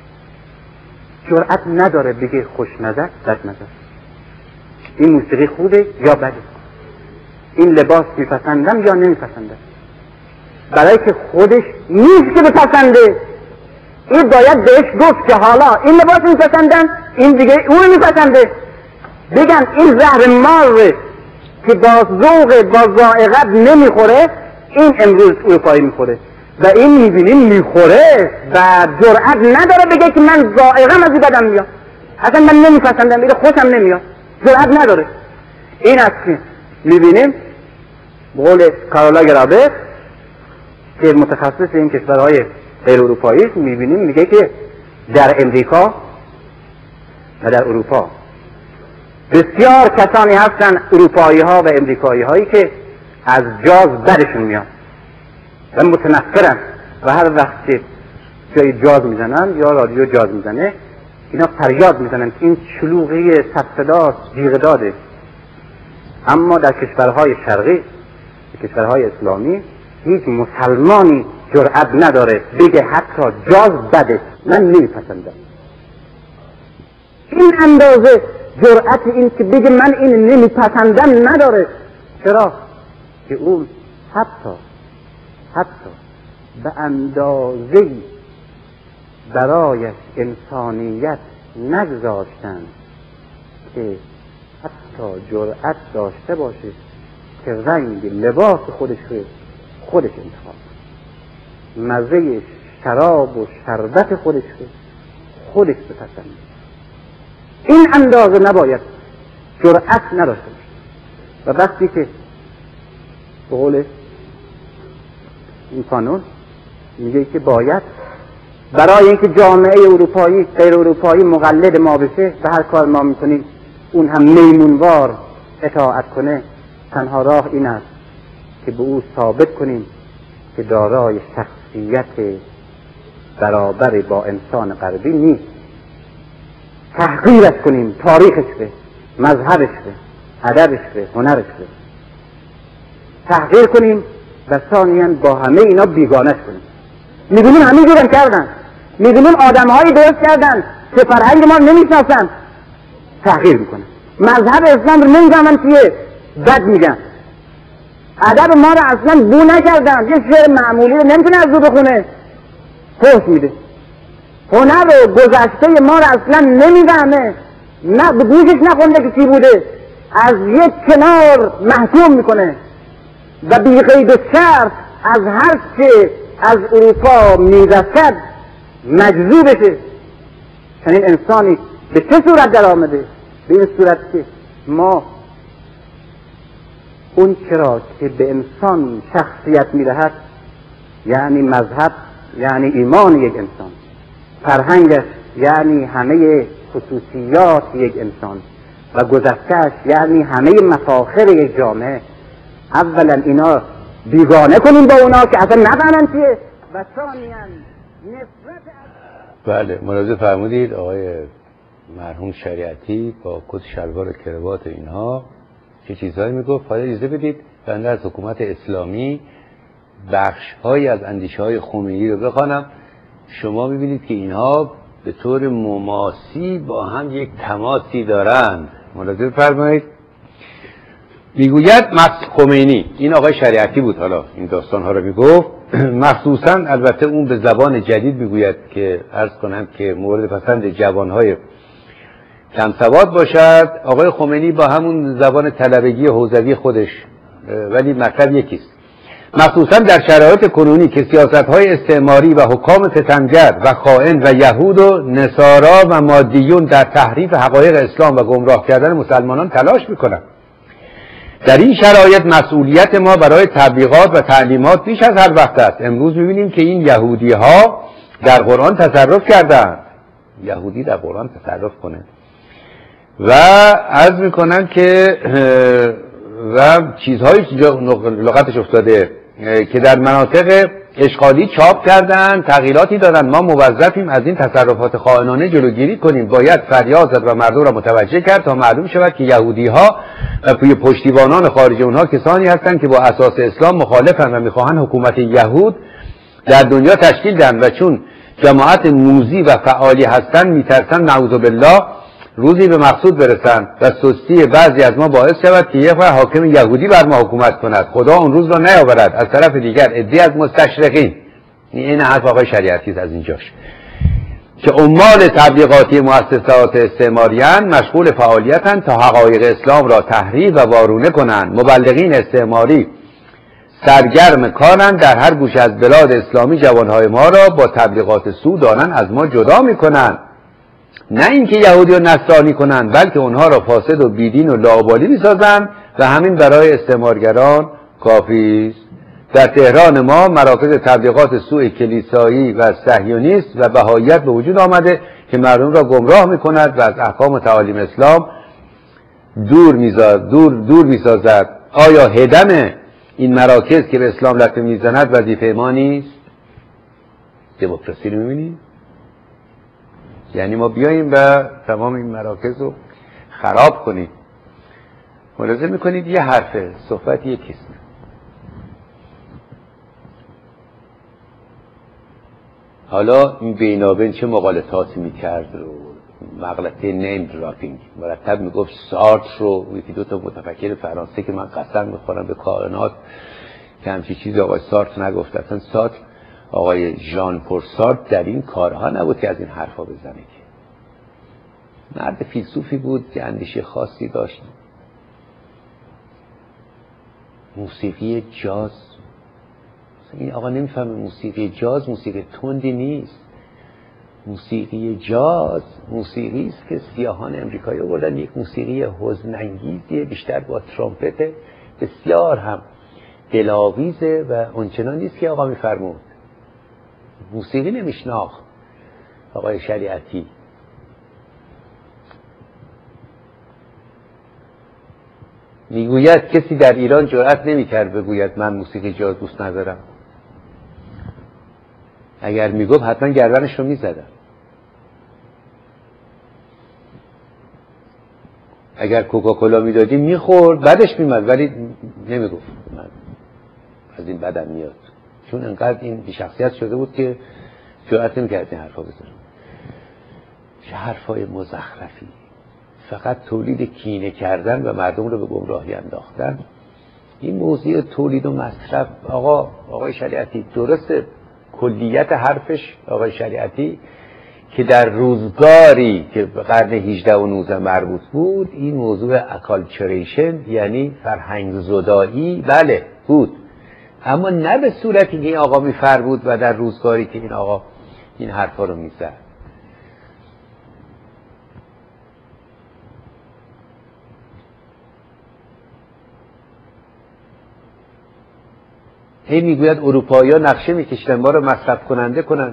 Speaker 2: جرأت نداره بگه خوشمزه بدمزه، این موسیقی خوبه یا بده، این لباس میپسندم یا نمیپسندم. برای که خودش نیست که بپسنده. این باید بهش گفت که حالا این لباس میپسندن، این دیگه اون میپسنده. بگن این زهر مار که با ذوق با ذائقت نمیخوره، این امروز اروپایی میخوره و این میبینیم میخوره و جرأت نداره بگه که من ذائقم از این بدم میاد، اصلا من نمیپسندم، این خوشم نمیاد، جرأت نداره. این است که میبینیم بقول کارولا گرابر که متخصص این کشورهای غیر اروپایی میبینیم میگه که در امریکا و در اروپا بسیار کسانی هستن، اروپایی ها و امریکایی هایی که از جاز بدشون میاد و متنفرن و هر وقت که جای جاز میزنن یا رادیو جاز میزنه اینا فریاد میزنن که این شلوغی صدصداست، جیغ داده. اما در کشورهای شرقی، کشورهای اسلامی، هیچ مسلمانی جرأت نداره بگه حتی جاز بده، من نمیپسندم. این اندازه جرأت این که بگه من این نمیپسندم نداره. چرا؟ که اون حتی به اندازه‌ای برایش انسانیت نگذاشتن که حتی جرأت داشته باشه که رنگ لباس خودش انتخاب، مزه شراب و شربت خودش بپسنده. این اندازه نباید جرأت نداشته باشه. و وقتی که به قول این قانون میگه که باید برای اینکه جامعه اروپایی غیر اروپایی مقلد ما بشه و هر کار ما میکنیم اون هم میمونوار اطاعت کنه، تنها راه این است که به او ثابت کنیم که دارای شخصیت برابر با انسان غربی نیست، تحقیرش کنیم، تاریخش به، مذهبش به، ادبش به، هنرش به تحقیر کنیم و ثانیاً با همه اینا بیگانش کنیم. میدونیم همین جورم کردن، میدونیم آدم‌هایی درست کردن که فرهنگ ما نمیشناسن، تحقیر میکنن، مذهب اسلام رو نمیدونن چیه، بد میگن، ادب ما رو اصلا بو نکردن، یه شعر معمولی رو نمیتونه از رو بخونه، خوش میده، هنر و گذشته ما رو اصلا نمیفهمه، نه به گوشش نخونده که چی بوده، از یک کنار محکوم میکنه و بی قید و شرط از هر چه از اروپا میرسد مجذوب بشه. چنین انسانی به چه صورت در آمده؟ به این صورت که ما اون چرا که به انسان شخصیت میدهد، یعنی مذهب، یعنی ایمان یک انسان، فرهنگش یعنی همه خصوصیات یک انسان و گذشتهش یعنی همه مفاخر یک جامعه، اولا اینا بیگانه کنیم با اونا که اصلا نفهمن چیه و ثانیاً نفرت.
Speaker 1: بله، ملاحظه فرمودید آقای مرحوم شریعتی با کت شلوار کراوات اینها چه چیزهایی میگفت. حالا اجازه بدید بنده از حکومت اسلامی بخش‌هایی از اندیشه‌های خمینی رو بخوانم. شما می‌بینید که اینها به طور مماسی با هم یک تماسی دارند. ملاحظه فرمایید. میگوید خمینی، این آقای شریعتی بود حالا این داستان‌ها رو میگفت، مخصوصا البته اون به زبان جدید میگوید که عرض کنم که مورد پسند جوانهای کم سواد باشد. آقای خمینی با همون زبان طلبگی حوزوی خودش، ولی مطلب یکیست. مخصوصا در شرایط کنونی که سیاست‌های استعماری و حکام ستمگر و خائن و یهود و نصارا و مادیون در تحریف حقایق اسلام و گمراه کردن مسلمانان تلاش میکنند، در این شرایط مسئولیت ما برای تبلیغات و تعلیمات بیش از هر وقت است. امروز می‌بینیم که این یهودی ها در قرآن تصرف کردند. یهودی در قرآن تصرف کنه و عرض میکنن که و چیزهای لغتش افتاده که در مناطق اشغالی چاپ کردن، تغییراتی دادن. ما موظفیم از این تصرفات خائنانه جلوگیری کنیم. باید فریاد زد و مردم را متوجه کرد تا معلوم شود که یهودی ها و پشتیبانان خارج اونها کسانی هستند که با اساس اسلام مخالفند و میخواهند حکومت یهود در دنیا تشکیل دهند و چون جماعت موذی و فعالی هستند میترسند نعوذ بالله روزی به مقصود برسند و سستی بعضی از ما باعث شود که یک حاکم یهودی بر ما حکومت کند. خدا اون روز را نیاورد. از طرف دیگر عده‌ای از مستشرقین، این حرف آقای شریعتی از اینجاش، که عمال تبلیغاتی مؤسسات استعماریان مشغول فعالیتند تا حقایق اسلام را تحریف و وارونه کنند. مبلغین استعماری سرگرم کارند در هر گوشه از بلاد اسلامی جوانهای ما را با تبلیغات سو دانند از ما جدا میکنند. نه اینکه یهودی و نصرانی کنند، بلکه اونها را فاسد و بیدین و لاابالی میسازند و همین برای استعمارگران کافی است. در تهران ما مراکز تبلیغات سوء کلیسایی و صهیونیست و بهائیت به وجود آمده که مردم را گمراه میکند و از احکام و تعالیم اسلام دور میسازد. آیا هدم این مراکز که به اسلام لطمه میزند وظیفه ما نیست؟ دموکراسی رو میبینید؟ یعنی ما بیاییم و تمام این مراکز رو خراب کنیم. ملاحظه میکنید یه حرفه، صحبت یکیست. حالا این بینابین چه مقالطاتی میکرد رو مغلطه نیم دراپینگ مرتب میگفت سارتر رو، یکی دو تا متفکر فرانسه که من قسم میخورم به کائنات که همچی چیزی آقای سارتر نگفت. اصلا سارتر، آقای ژان پل سارتر در این کارها نبود که از این حرفا بزنه، که مرد فیلسوفی بود که اندیشه خاصی داشت. موسیقی جاز، این آقا نمیفهمه موسیقی جاز موسیقی تندی نیست. موسیقی جاز موسیقی است که سیاهان امریکایی آوردن، یک موسیقی حزن‌انگیزیه، بیشتر با ترومپت، بسیار هم دلاویزه و اونچنان نیست که آقا میفرمود. موسیقی نمیشناخت آقای شریعتی. میگوید کسی در ایران جرأت نمیکرد بگوید من موسیقی جاز دوست ندارم. اگر میگفت حتما گردنش رو میزدن. اگر کوکاکولا میدادیم میخورد، بعدش میمد، ولی نمیگفت من از این بدم میاد، چون انقدر این بی‌شخصیت شده بود که جرأت نمی‌کرد این حرفا بزنه. چه حرفای مزخرفی، فقط تولید کینه کردن و مردم رو به گمراهی انداختن. این موضوع تولید و مصرف، آقای شریعتی درسته، کلیت حرفش آقای شریعتی که در روزگاری که به قرن 18 و 19 مربوط بود، این موضوع اکالچریشن یعنی فرهنگ زدایی بله بود، اما نه به صورتی که این آقا میفرمود و در روزگاری که این آقا این حرفا رو میزد. هی میگوید اروپایی‌ها نقشه میکشیدن ما رو مصرف کننده کنن.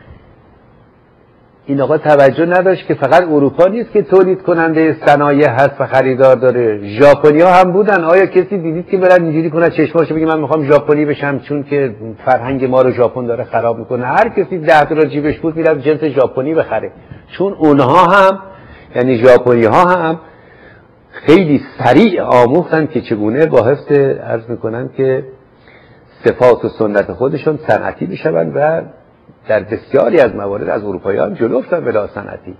Speaker 1: این آقا توجه نداشت که فقط اروپا نیست که تولید کننده صنایع هست و خریدار داره، ژاپنی‌ها هم بودن. آیا کسی دیدید که برن اینجوری کنه چشماشو بگه من میخوام ژاپنی بشم چون که فرهنگ ما رو ژاپن داره خراب میکنه؟ هر کسی 10 دلار جیبش بود میرفت جنس ژاپنی بخره، چون اونها هم یعنی ژاپنی‌ها هم خیلی سریع آموختن که چگونه با حفظ عرض میکنن که صفات و سنت خودشون صنعتی بشون و در بسیاری از موارد از اروپایی‌ها جلو افتادن بلا صنعتی.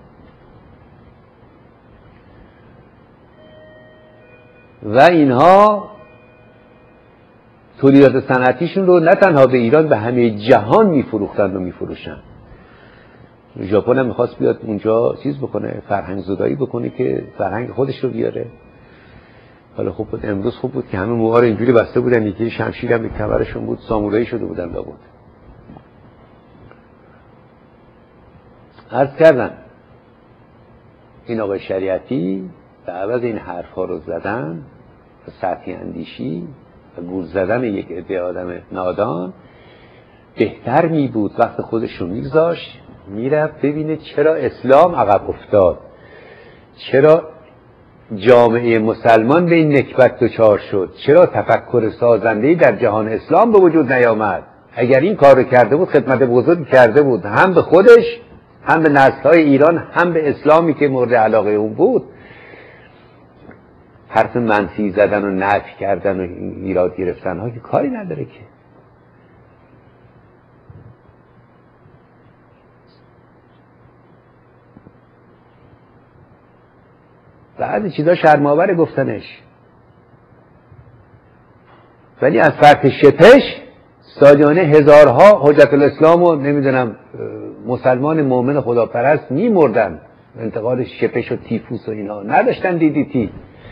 Speaker 1: و اینها تولیدات صنعتیشون رو نه تنها به ایران، به همه جهان میفروختن و میفروشن. ژاپن هم میخواست بیاد اونجا چیز بکنه، فرهنگ زدایی بکنه که فرهنگ خودش رو بیاره. حالا خوب بود امروز خوب بود که همه موها رو اینجوری بسته بودن، یکی شمشیر هم به کمرشون بود، سامورایی شده بودن لابد. عرض کردم این آقای شریعتی به عوض این حرفا رو زدن و سطحی اندیشی و گول زدن یک عده آدم نادان، بهتر می بود وقت خودش رو میگذاشت میرفت ببینه چرا اسلام عقب افتاد، چرا جامعه مسلمان به این نکبت دچار شد، چرا تفکر سازنده‌ای در جهان اسلام به وجود نیامد. اگر این کار رو کرده بود خدمت بزرگی کرده بود، هم به خودش، هم به نسل‌های ایران، هم به اسلامی که مورد علاقه اون بود. حرف منفی زدن و نفی کردن و ایراد گرفتن ها که کاری نداره که. بعضی چیزا شرم‌آور گفتنش، ولی از فرط شپش سالیانه هزارها حجت الاسلام و نمیدونم مسلمان مؤمن خداپرست میمردن. انتقال شپش و تیفوس و اینا نداشتن. دیدیتی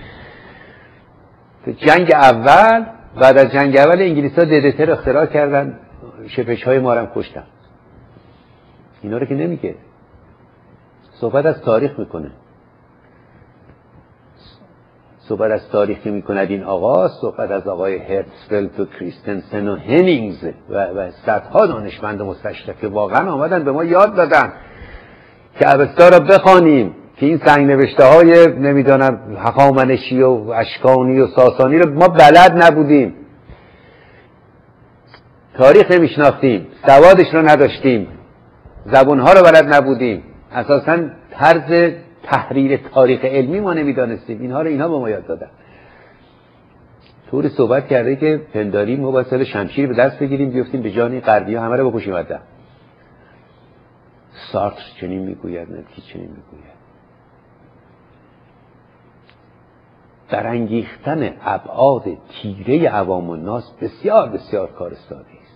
Speaker 1: جنگ اول، بعد از جنگ اول انگلیس‌ها ددتر اختراع کردن، شپش های ما رو هم کشتن. اینا رو که نمیگه، صحبت از تاریخ میکنه. صحبت از تاریخ میکند این آقا، صحبت از آقای هرتزفلد و کریستنسن و هنینگز و صدها دانشمند و مستشرق که واقعا آمدن به ما یاد دادن که اوستا را بخوانیم، که این سنگ نوشته های نمیدانم هخامنشی و اشکانی و ساسانی رو ما بلد نبودیم، تاریخ نمیشناختیم، سوادش رو نداشتیم، زبانها رو بلد نبودیم، اساساً طرز تحریر تاریخ علمی ما نمیدانستیم. اینها به ما یاد دادن. طوری صحبت کرده که پنداری ما باید سر شمشیر به دست بگیریم بیفتیم به جان غربی ها همه رو بکشیم بعد. سارتر چنین میگوید، نکی چنین میگوید. برانگیختن ابعاد تیره عوام الناس بسیار بسیار کار ساده است.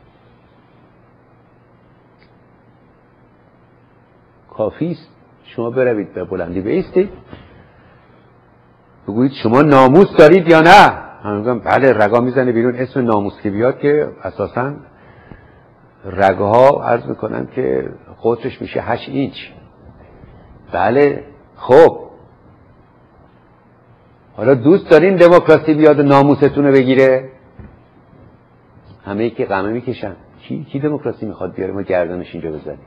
Speaker 1: کافی است شما بروید به بلندی بایستید بگویید شما ناموس دارید یا نه. همه میگن بله، رگا میزنه بیرون. اسم ناموس که بیاد که اساساً رگها عرض میکنن که قطرش میشه 8 اینچ. بله خب حالا دوست دارین دموکراسی بیاد و ناموستون رو بگیره؟ همه که غمه میکشن. کی دموکراسی میخواد بیاره ما گردنش اینجا بزنیم؟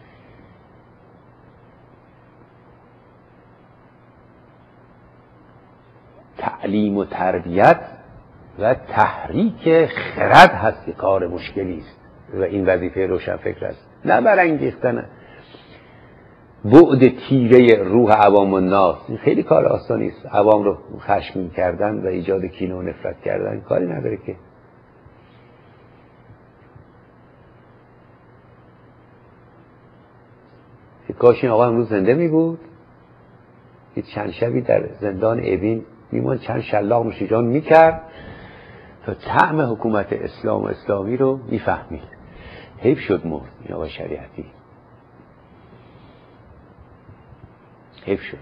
Speaker 1: تعلیم و تربیت و تحریک خرد هست که کار مشکلی است و این وظیفه روشنفکر است، نه برانگیختن بعد تیره روح عوام الناس. این خیلی کار آسانی است. عوام رو خشمگین کردن و ایجاد کینه و نفرت کردن کاری نداره که. کاش این آقا امروز زنده می بود، چند شبی در زندان اوین میمان، چند شلاق نوشیجان میکرد تا طعم حکومت اسلام و اسلامی رو میفهمید. حیف شد مرد این آقای شریعتی، حیف شد.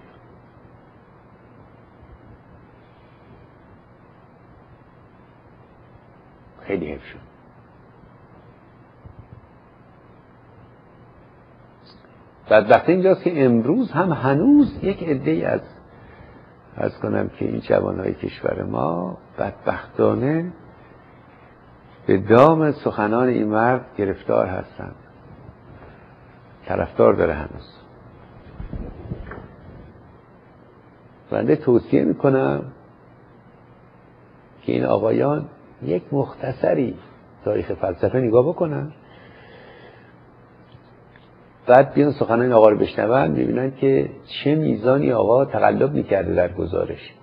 Speaker 1: خیلی حیف شد. بدبختی اینجاست که امروز هم هنوز یک عده‌ای از کنم که این جوانهای کشور ما بدبختانه به دام سخنان این مرد گرفتار هستند. طرفدار داره هنوز. بنده توصیه میکنم که این آقایان یک مختصری تاریخ فلسفه نگاه بکنن، بعد بیان سخنان این آقا رو بشنون، میبینن که چه میزانی آقا تقلب میکرده در گزارش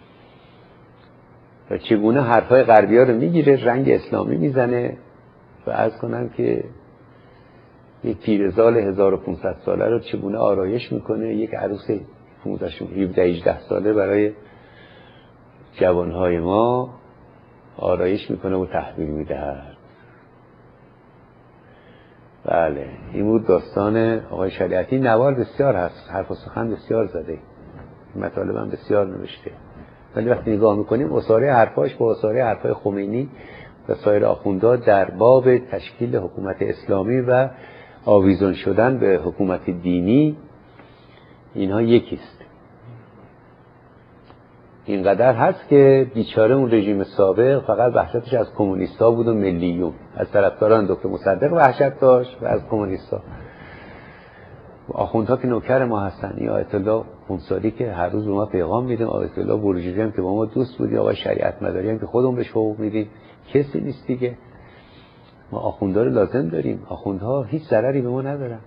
Speaker 1: و چگونه حرفای غربی ها رو میگیره، رنگ اسلامی میزنه و عرض کنم که یک پیرزال 1500 ساله رو چگونه آرایش میکنه، یک عروس 17-18 ساله برای جوانهای ما آرایش میکنه و تحویل میدهد. بله این بود داستان آقای شریعتی. نوار بسیار هست، حرف و سخن بسیار زده، مطالب هم بسیار نوشته، ولی وقتی نگاه میکنیم اساره حرفاش با اساره حرفای خمینی و سایر آخوندها در باب تشکیل حکومت اسلامی و آویزان شدن به حکومت دینی اینها یکیست. اینقدر هست که بیچاره اون رژیم سابق فقط وحشتش از کمونیستا بود و ملیون، از طرفداران دکتر مصدق وحشت داشت و از کمونیستا. آخوندها که نوکر ما هستن، یا آیت الله خونساری که هر روز به ما پیغام میدیم، آیت الله بروجردی هم که با ما دوست بودی، آقای شریعت مداری هم که خودمون بهش حقوق میدیم، کسی نیست دیگه. ما آخوندها رو لازم داریم، آخوندها هیچ ضرری به ما ندارن.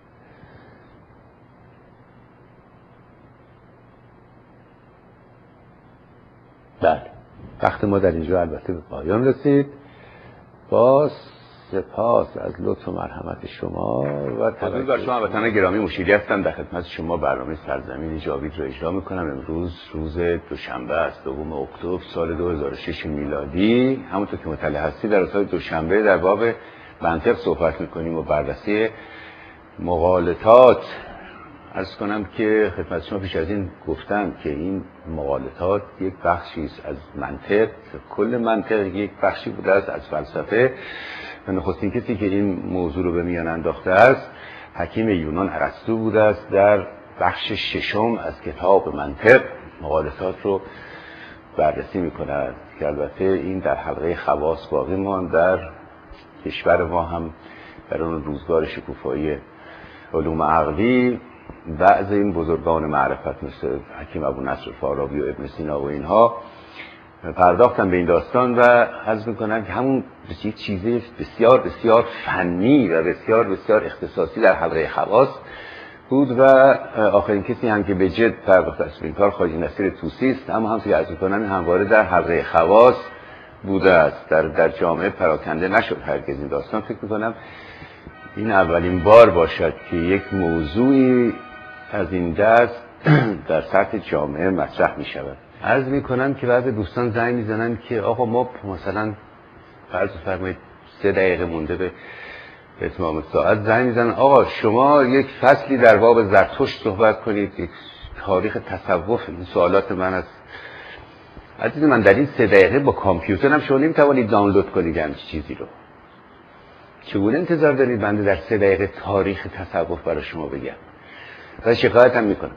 Speaker 1: بله وقت ما در اینجا البته به پایان رسید. با سپاس از لطف و مرحمت شما و تقدیم بر شما هموطنان گرامی، مشیری هستم، در خدمت شما برنامه سرزمین جاوید رو اجرا میکنم. امروز روز دوشنبه است، 2 اکتبر سال 2006 میلادی. همونطور که مطلع هستی در روزهای دوشنبه در باب منطق صحبت میکنیم و بررسی مغالطات. عرض کنم که خدمت شما پیش از این گفتم که این مغالطات یک بخشی است از منطق، کل منطق یک بخشی بوده است از فلسفه. و نخستین کسی که این موضوع رو به میان انداخته است حکیم یونان ارسطو بوده است. در بخش ششم از کتاب منطق مغالطات رو بررسی میکند که البته این در حلقه خواص باقی ماند. در کشور ما هم در اون روزگار شکوفایی علوم عقلی بعض این بزرگان معرفت مثل حکیم ابو نصر فارابی و ابن سینا و اینها پرداختن به این داستان و عرض میکنن که همون یک چیزی بسیار بسیار فنی و بسیار بسیار اختصاصی در حلقه خواص بود و آخرین کسی هم که به جد پرداخت است به این کار خواجه نصیر طوسی است. اما هم که عرض میکنن همواره در حلقه خواص بوده است، در جامعه پراکنده نشد هرگز این داستان. فکر میکنم این اولین بار باشد که یک موضوعی از این دست در سطح جامعه مطرح می شود. عرض می کنم که بعضی دوستان زنگ می زنن که آقا ما مثلا فرض فرمایید 3 دقیقه مونده به اتمام ساعت، زنگ می زنن آقا شما یک فصلی در باب زرتشت صحبت کنید، یک تاریخ تصوف. این سوالات من است. عزیز من در این 3 دقیقه با کامپیوترم شما نمی توانید دانلود کنید همین چیزی رو. چگونه انتظار دارید بنده در 3 دقیقه تاریخ تصوف برای شما بگم؟ و شکایت هم میکنم.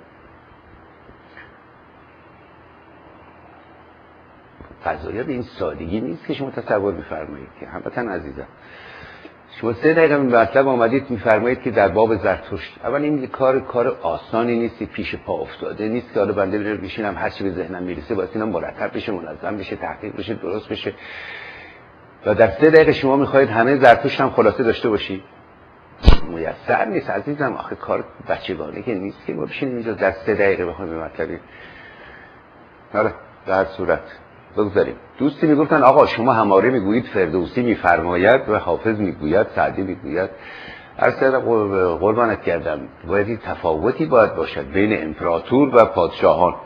Speaker 1: قضایا به این سادگی نیست که شما تصور میفرمایید که هموطن عزیزم شما 3 دقیقه مطلب آمدید میفرمایید که در باب زرتشت. اول این کار آسانی نیست، پیش پا افتاده نیست که حالا بنده بشینم هر چی به ذهنم میرسه باید اینم مرتب بشه، منظم بشه، تحقیق بشه، درست بشه. و در 3 دقیقه شما میخواید همه زرتشت هم خلاصه داشته باشی؟ میسر نیست عزیزم. آخه کار بچگانه که نیست که ما بشینیم اینجا در 3 دقیقه بخوایم به مطلبی. حالا در هر صورت بگذاریم. دوستی میگفتن آقا شما هماره میگویید فردوسی میفرماید و حافظ میگوید، سعدی میگوید. عرض قربانت کردم باید یک تفاوتی باید باشد بین امپراتور و پادشاهان.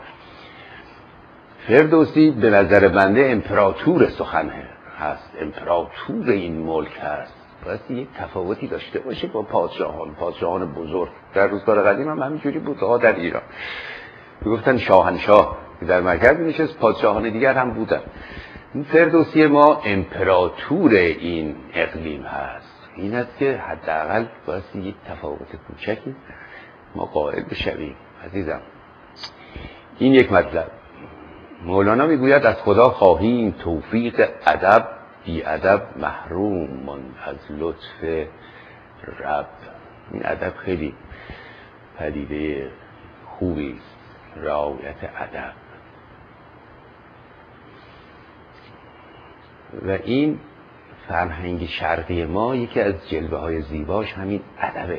Speaker 1: فردوسی به نظر بنده امپراتور سخن هست، امپراتور این ملک هست. باید یک تفاوتی داشته باشه با پادشاهان بزرگ. در روزگار قدیم هم همینجوری بود. در ایران میگفتن شاهنشاه که در مرکز می‌نشست، پادشاهان دیگر هم بودن. این فردوسی ما امپراتور این اقلیم هست. این است که حداقل باید یک تفاوت کوچکی ما قائل بشویم عزیزم. این یک مطلب. مولانا میگوید از خدا خواهیم توفیق ادب، بی ادب محروم از لطف رب. این ادب خیلی پدیده خوبی است، رعایت ادب. و این فرهنگ شرقی ما یکی از جلوه های زیباش همین ادب،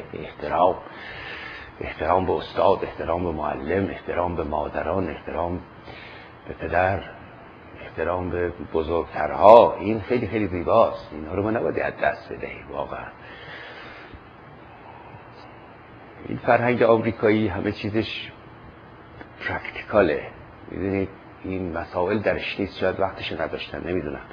Speaker 1: احترام به استاد، احترام به معلم، احترام به مادران، احترام به پدر، احترام به بزرگترها. این خیلی خیلی زیباست. اینها رو ما نباید از دست بدهیم واقعا. این فرهنگ آمریکایی همه چیزش پرکتیکاله. میدونید این مسائل درش نیست، شاید وقتش نداشتن، نمیدونم.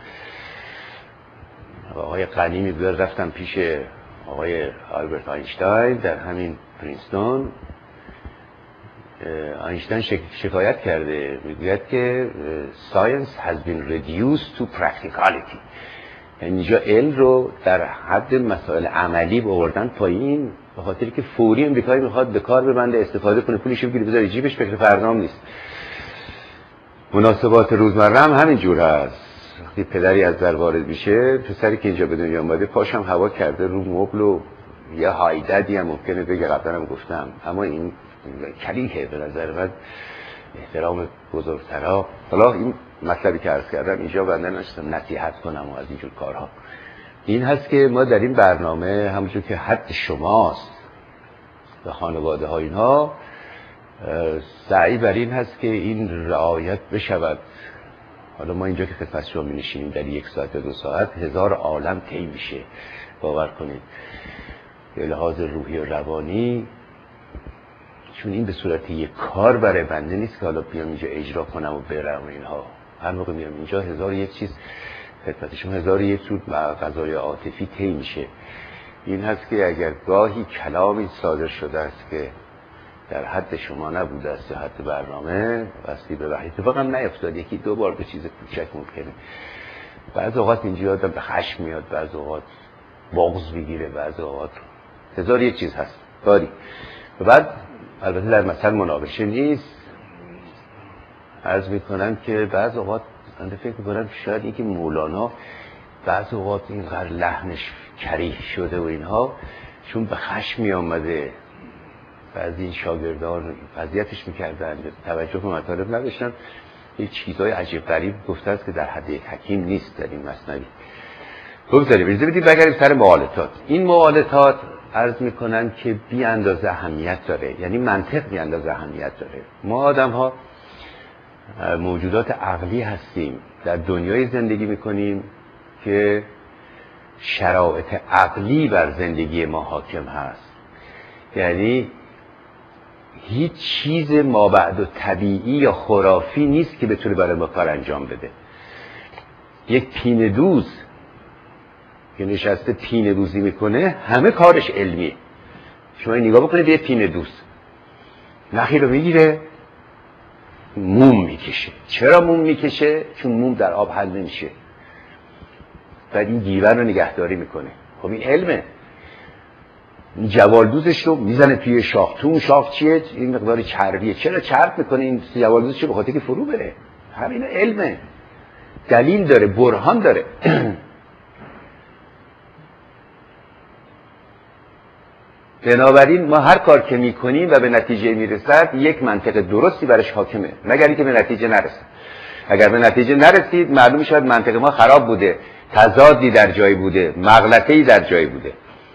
Speaker 1: آقای غنی میگه رفتم پیش آقای آلبرت آینشتاین در همین پرینستون. آینشتاین شکایت کرده، میگوید که science has been reduced to practicality، یعنی اینجا علم رو در حد مسائل عملی آوردن پایین، به خاطر که فوری امریکایی میخواد به کار ببنده، استفاده کنه، پولش رو بگیره بذاره جیبش، فکر فردام نیست. مناسبات روزمره هم همین جور هست. وقتی پدری از در وارد میشه، پسری که اینجا به دنیا اومده پاشم هوا کرده رو مبل و یه هایددی هم ممکنه بگه، قبلا هم گفتم، اما این کلیه به نظر من احترام بزرگترها. حالا این مطلبی که عرض کردم اینجا بنده نشستم نصیحت کنم و از اینجور کارها. این هست که ما در این برنامه همونجور که حد شماست به خانواده ها اینها، سعی بر این هست که این رعایت بشود. حالا ما اینجا که خدمت شما می نشینیم در 1 ساعت یا 2 ساعت 1000 عالم طی میشه، باور کنید، به لحاظ روحی و روانی. چون این به صورت یک کار برای بنده نیست که حالا بیام اینجا اجرا کنم و برم و اینها. هر موقع میام اینجا 1001 چیز خدمت شما، 1001 سود غذای عاطفی طی میشه. این هست که اگر گاهی کلامی صادر شده است که در حد شما نبوده است یا حد برنامه، واسه به وحی اتفاقا نیفتاد، 1-2 بار به چیز کوچک ممکنه. بعض اوقات اینجا آدم به خشم میاد، بعض اوقات بغض میگیره، بعض اوقات 1001 چیز هست داری. و بعد البته در مثل مناقشه نیست، عرض میکنم که بعض اوقات من فکر میکنم شاید اینکه مولانا بعض اوقات اینقدر لحنش کریه شده و اینها، چون به خشم می آمده بعضی این شاگردان اذیتش میکردن، توجه به مطالب نداشتن، یه چیزای عجیب غریب گفته است که در حد یک حکیم نیست در این مثنوی. بگذاریم بدید بگردیم سر مقالطات. این مقالطات عرض میکنن که بی اندازه اهمیت داره، یعنی منطق بی اندازه اهمیت داره. ما آدم ها موجودات عقلی هستیم، در دنیای زندگی میکنیم که شرایط عقلی بر زندگی ما حاکم هست. یعنی هیچ چیز مابعد و طبیعی یا خرافی نیست که بتونه برای ما کار انجام بده. یک پینه دوز که نشسته پینه دوزی میکنه همه کارش علمیه. شما نگاه بکنید به یه پینه دوز، نخی رو میگیره موم میکشه. چرا موم میکشه؟ چون موم در آب حل نمیشه، بعد این گیور رو نگهداری میکنه. خب این علمه. جوالدوزش رو میزنه توی شاخ، تو اون شاخ چیه؟ این مقدار چربیه. چرا چرب میکنه این جوالدوزش رو؟ به خاطر که فرو بره. همین علمه، دلیل داره، برهان داره. بنابراین ما هر کار که میکنیم و به نتیجه میرسد یک منطق درستی برش حاکمه، مگر اینکه به نتیجه نرسد. اگر به نتیجه نرسید معلوم شد منطق ما خراب بوده، تضادی در جایی بوده، مغلطه‌ای در جایی بوده.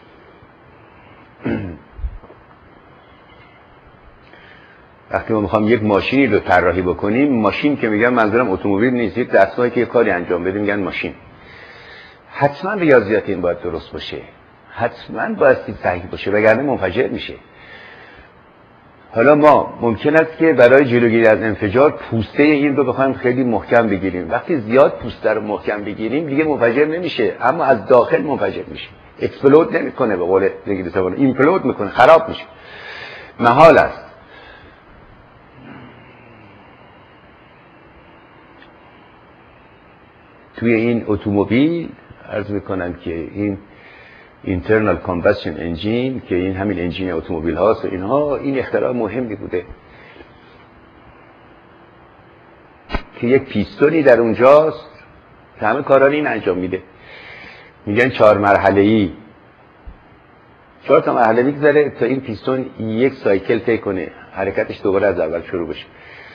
Speaker 1: وقتی ما میخوام یک ماشینی رو طراحی بکنیم، ماشین که میگم منظورم اتومبیل نیست، یک دستگاهی که یک کاری انجام بده میگن ماشین. حتما ریاضیات این باید درست باشه، حتما باید صحیح باشه، وگرنه منفجر میشه. حالا ما ممکن است که برای جلوگیری از انفجار پوسته این رو بخوایم خیلی محکم بگیریم. وقتی زیاد پوسته رو محکم بگیریم دیگه منفجر نمیشه، اما از داخل منفجر میشه. اکسپلود نمیکنه، به قول انگلیسی‌ها ایمپلود میکنه، خراب میشه. محال است. توی این اتومبیل عرض میکنم که این internal combustion engine که این همین انجین اتومبیل هاست و اینها، این اختراع مهمی بوده که یک پیستونی در اونجاست که همه کارا این انجام میده. میگن 4 مرحله‌ای، 4 تا مرحله میگذره تا این پیستون یک سایکل طی کنه، حرکتش دوباره از اول شروع بشه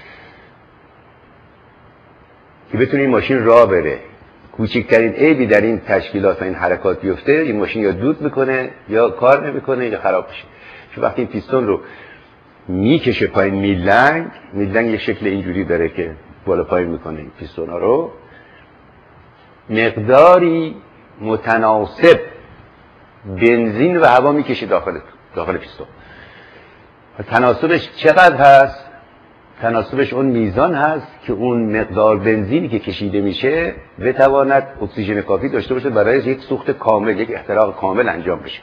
Speaker 1: که بتونه این ماشین راه بره. کوچکترین عیبی در این تشکیلات و این حرکات بیفته، این ماشین یا دود میکنه یا کار نمیکنه یا خراب میشه. چون وقتی این پیستون رو میکشه پایین، میلنگ یه شکل اینجوری داره که بالا پایین میکنه این پیستون ها رو، مقداری متناسب بنزین و هوا میکشه داخل پیستون. تناسبش چقدر هست؟ تناسبش اون میزان هست که اون مقدار بنزینی که کشیده میشه بتواند اکسیژن کافی داشته باشه برای یک سوخت کامل، یک احتراق کامل انجام بشه.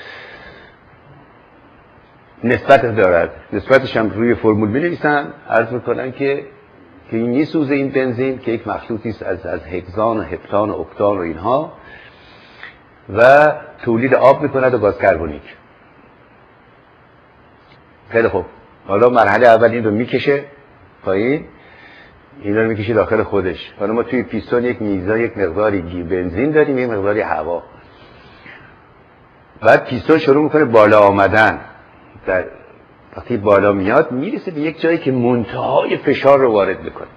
Speaker 1: نسبت دارد، نسبتش هم روی فرمول می‌نویسن. عرض میکنن که این میسوزه این بنزین که یک مخلوطی است از هگزان و هپتان و اکتان و اینها و تولید آب میکند و گاز کربونیک. خیلی خوب، حالا مرحله اول این رو میکشه پایین، این رو میکشه داخل خودش. حالا ما توی پیستون یک میزان، یک مقداری بنزین داریم، یک مقداری هوا. بعد پیستون شروع میکنه بالا آمدن. وقتی بالا میاد میرسه به یک جایی که منتهای فشار رو وارد میکنه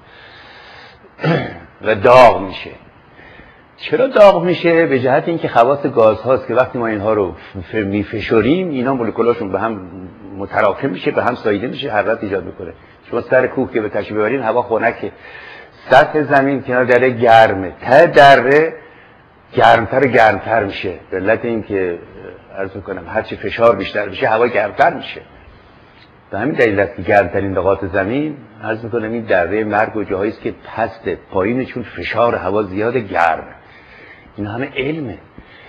Speaker 1: و داغ میشه. چرا داغ میشه؟ به جهت اینکه خواص گاز هاست که وقتی ما اینها رو میفشاریم اینا مولکولاشون به هم متراکم میشه، به هم ساییده میشه، حرارت ایجاد میکنه. شما سر کوه که به تشریف ببرین هوا خنکه، سطح زمین کنار دره گرمه، ته دره گرمتر میشه. به علت اینکه عرض میکنم هرچی فشار بیشتر بشه هوا گرمتر میشه. به همین دلیل است که گرمترین نقاط زمین عرض میکنم این دره مرگ و جاهایی است که پست پایین، چون فشار هوا زیاد گرمه. این همه علمه.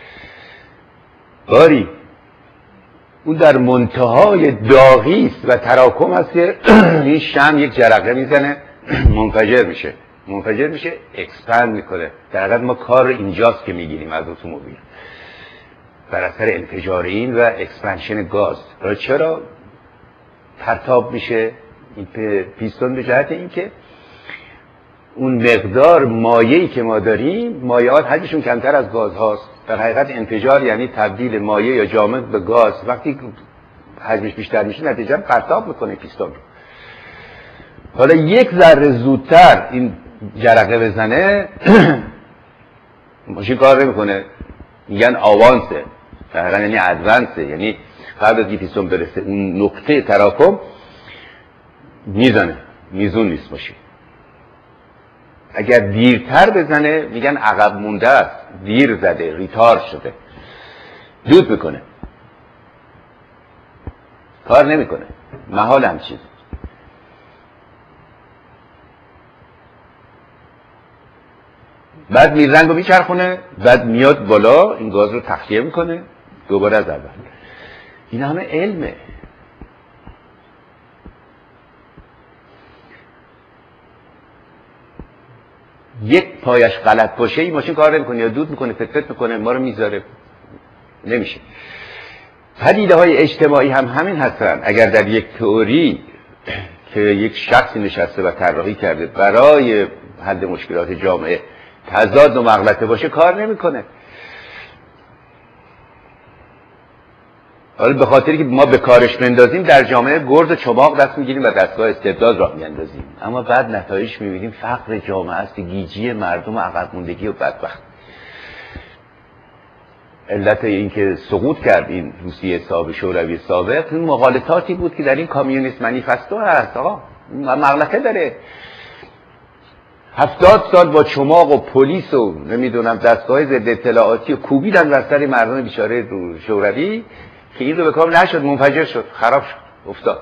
Speaker 1: باری اون در منتهای داغی است و تراکم است که این شمع یک جرقه میزنه، منفجر میشه، اکسپند میکنه. در حقیقت ما کار اینجاست که میگیریم از اتومبیل بر اثر انفجار این و اکسپنشن گاز. چرا پرتاب میشه این پیستون؟ به جهت اینکه اون مقدار مایعی که ما داریم، مایعات حجمشون کمتر از گاز هاست. در حقیقت انفجار یعنی تبدیل مایع یا جامد به گاز. وقتی حجمش بیشتر میشه نتیجه پرتاب میکنه پیستون رو. حالا یک ذره زودتر این جرقه بزنه ماشین کار نمیکنه، میگن آوانسه، در حقیقت یعنی ادوانسه، یعنی قبل از اینکه پیستون برسه اون نقطه تراکم میزنه، میزون نیست ماشین. اگر دیرتر بزنه میگن عقب مونده است، دیر زده، ریتارد شده، دود میکنه، کار نمیکنه، محال هم چیز. بعد میرنگ رو میچرخونه، بعد میاد بالا این گاز رو تخلیه میکنه دوباره از اول. این همه علمه. یک پایش غلط باشه این ماشین کار نمیکنه، یا دود میکنه، فت میکنه، ما رو میذاره، نمیشه. پدیده های اجتماعی هم همین هستن. اگر در یک تئوری که یک شخصی نشسته و طراحی کرده برای حل مشکلات جامعه تضاد و مغلطه باشه کار نمیکنه. حالا به خاطری که ما به کارش بندازیم در جامعه گرد و چماق دست میگیریم و دستگاه استبداد راه میاندازیم، اما بعد نتایج میبینیم فقر جامعه است، گیجی مردم و عقب موندگی و بدبخت. علت این که سقوط کرد این روسیه سابق، شوروی سابق، این مغالطاتی بود که در این کامیونیست منیفستو هست. آقا مغلطه داره. 70 سال با چماق و پلیس و نمیدونم دستگاه ضد اطلاعاتی و کوبیدن بر سر مردم بیچاره شوروی که این رو به کار نشد، منفجر شد، خراب شد، افتاد.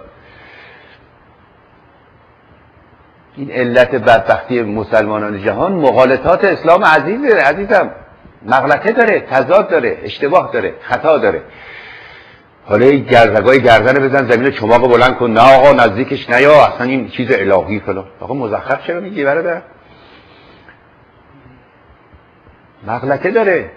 Speaker 1: این علت بدبختی مسلمانان جهان مغالطات اسلام عزیزم. مغلطه داره، تضاد داره، اشتباه داره، خطا داره. حالا گردگاه گردن بزن زمین چماق بلند کن، نه آقا نزدیکش نیا، اصلا این چیز الهی فلان. آقا مزخرف چرا میگی برادر؟ مغلطه داره،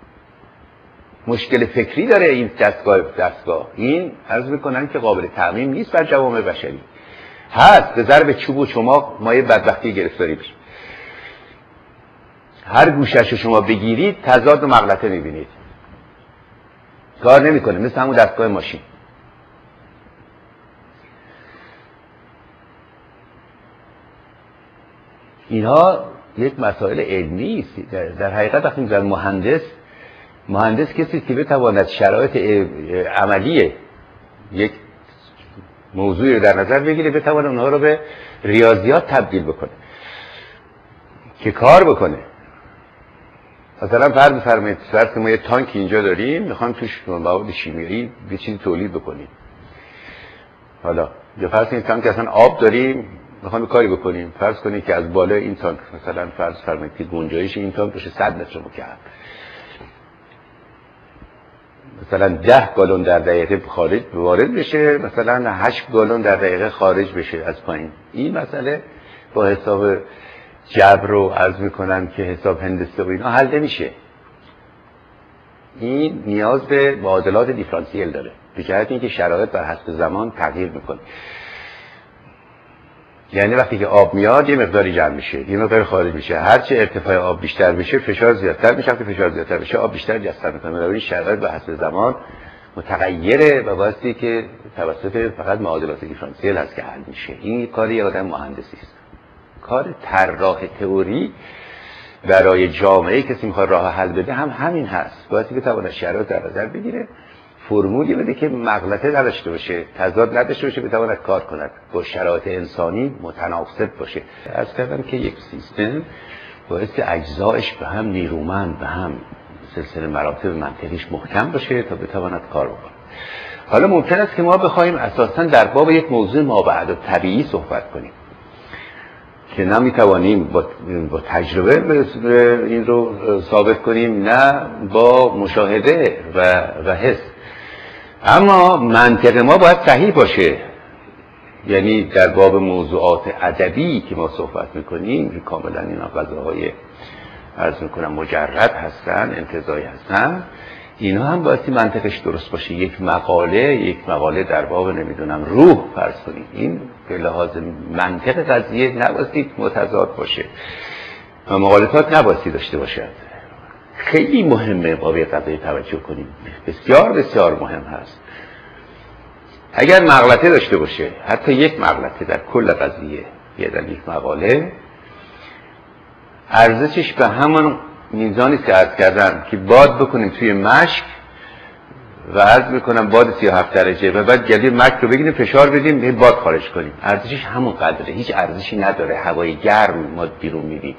Speaker 1: مشکل فکری داره این دستگاه. این عرض میکنن که قابل تعمیم نیست بر جوامع بشری. هست به ضرب چوب و چماق مایه بدبختی گرفتاری بشه. هر گوشش رو شما بگیرید تضاد و مغلطه میبینید، کار نمیکنه، مثل همون دستگاه ماشین. اینها یک مسائل علمی است. در حقیقت وقتی میگن مهندس کسی که بتواند شرایط عملی یک موضوعی رو در نظر بگیره، بتواند اونها رو به ریاضیات تبدیل بکنه که کار بکنه. مثلا فرض بفرمایید که ما یه تانک اینجا داریم، میخوایم توش مواد شیمیایی یه چیزی تولید بکنیم. حالا یا فرض کنید تانک اصلا آب داریم، میخوایم کاری بکنیم، فرض کنید که از بالای این تانک مثلا فرض فرمایید که گنجایش این تانک بشه 100 متر مکعب، مثلا 10 گالون در دقیقه خارج وارد بشه، مثلا 8 گالون در دقیقه خارج بشه از پایین. این مسئله با حساب جبر رو عرض میکنم که حساب هندسه و اینا حل نمیشه. این نیاز به معادلات دیفرانسیل داره، به جهت اینکه شرایط بر حسب زمان تغییر میکنه. یعنی وقتی که آب میاد یه مقداری جمع میشه، یه مقداری خارج میشه، هرچه ارتفاع آب بیشتر بشه فشار زیادتر میشه، وقتی فشار زیادتر بشه آب بیشتر جذب میکنه. بنابراین شرایط بر حسب زمان متغیره و واسه که توسط فقط معادلات دیفرانسیل هست که حل میشه. این کاری یه آدم مهندسی است. کار طراح تئوری برای جامعه کسی میخواد راه حل بده هم همین هست. باید بتونه شرایط در نظر بگیره، فرمولی بده که مغلطه نداشته باشه، تضاد نداشته باشه، بتواند کار کند، با شرایط انسانی متناسب باشه. عرض کردم که یک سیستم باعث اجزایش به هم نیرومند، به هم سلسله مراتب منطقیش محکم باشه تا بتواند کار بکنه. حالا ممکن است که ما بخوایم اساساً در باب یک موضوع مابعد طبیعی صحبت کنیم که نه میتوانیم با تجربه این رو ثابت کنیم، نه با مشاهده و حس. اما منطق ما باید صحیح باشه. یعنی در باب موضوعات ادبی که ما صحبت میکنیم کاملا اینا قضاهای عرض میکنم مجرد هستن، انتزاعی هستن، اینا هم باید منطقش درست باشه. یک مقاله در باب نمیدونم روح فرض کنید، این به لحاظ منطق قضیه نباید متضاد باشه و مقالطات نباید داشته باشد. خیلی مهمه با به قضیه توجه کنیم، بسیار بسیار مهم هست. اگر مغلطه داشته باشه، حتی یک مغلطه در کل قضیه یا در یک مقاله، ارزشش به همون میزانی که عرض کردم که باد بکنیم توی مشک و عرض میکنم باد 37 درجه و بعد گلی مشک رو بگیریم فشار بدیم باد خارج کنیم، ارزشش همون قدره، هیچ ارزشی نداره. هوای گرم ما بیرون میدیم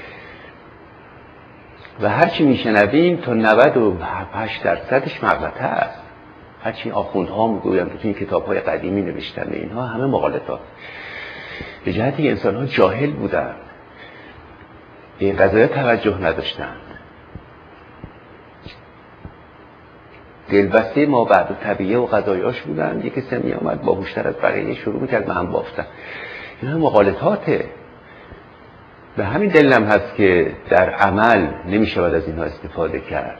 Speaker 1: و هرچی میشنویم تا 98% مغلطه است. هرچی آخوندها میگویم تو این کتاب‌های قدیمی نوشتن، اینها همه مغالطات. به جهتی انسان‌ها جاهل بودند، به قضایا توجه نداشتند، دلبسته ما بعد طبیعه و قضایاش بودند. یکی سمی آمد باهوشتر از بقیه شروع میکرد به هم بافتن. این هم مغالطاته. به همین دلیل هست که در عمل نمیشود از اینها استفاده کرد.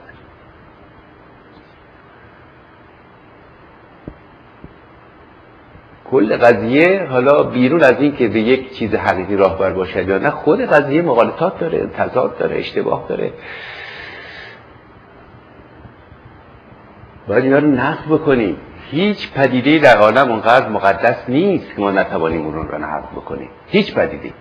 Speaker 1: کل قضیه حالا بیرون از این که به یک چیز حقیقی راهبر باشد یا نه، خود قضیه مغالطات داره، تضاد داره، اشتباه داره. باید اینا رو نقد بکنیم. هیچ پدیده در عالم اونقدر مقدس نیست که ما نتوانیم اون رو نقد بکنیم. هیچ پدیده.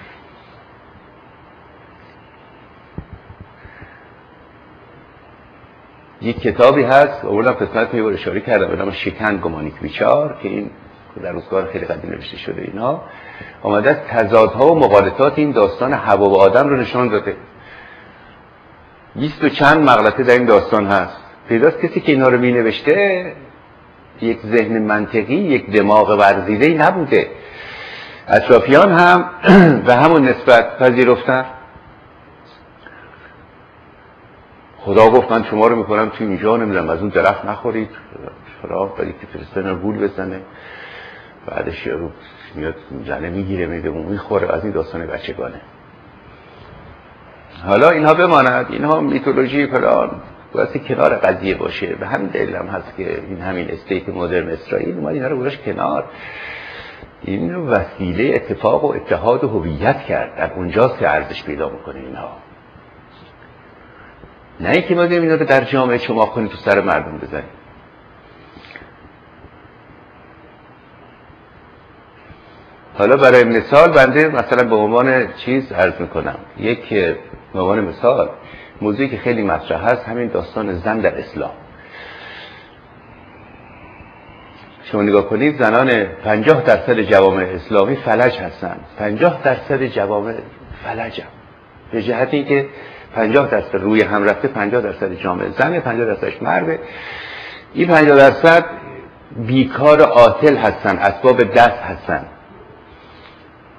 Speaker 1: یک کتابی هست، اولا قسمت یه بار اشاره کردم، به نام شکن گمانیک ویچار، که این در روزگار خیلی قدیم نوشته شده. اینا آمده از تضادها و مغالطات این داستان حوا و آدم رو نشان داده. 20 و چند مغلطه در این داستان هست. پیداست کسی که اینا رو می نوشته یک ذهن منطقی، یک دماغ ورزیده‌ای نبوده. اطرافیان هم به همون نسبت پذیرفتن. خدا گفت من شما رو میکنم توی اینجا، نمیدونم از اون درخت نخورید، فرار برید که فرستن رو گول بزنه، بعدش رو میاد زنه میگیره میده اون میخوره. از این داستان بچگانه. حالا اینها بماند، اینها میتولوژی فلان باید کنار قضیه باشه. به همین دلیل هم هست که این همین استیت مدرن اسرائیل اومد اینها رو گذاشت کنار. این وسیله اتفاق و اتحاد و هویت کرد، در اونجاست که ارزش پیدا میکنه اینها. نه اینکه ما اینا رو در جامعه چماق کنیم تو سر مردم بزنیم. حالا برای مثال بنده مثلا به عنوان چیز عرض میکنم، یک به عنوان مثال موضوعی که خیلی مطرح هست همین داستان زن در اسلام. شما نگاه کنید زنان 50% جوامع اسلامی فلج هستند. 50% جوامع فلج هم. به جهت اینکه 50% روی هم رفته، 50% جامعه زنه، 50%ش مرده. این 50% بیکار عاطل هستن، اسباب دست هستن.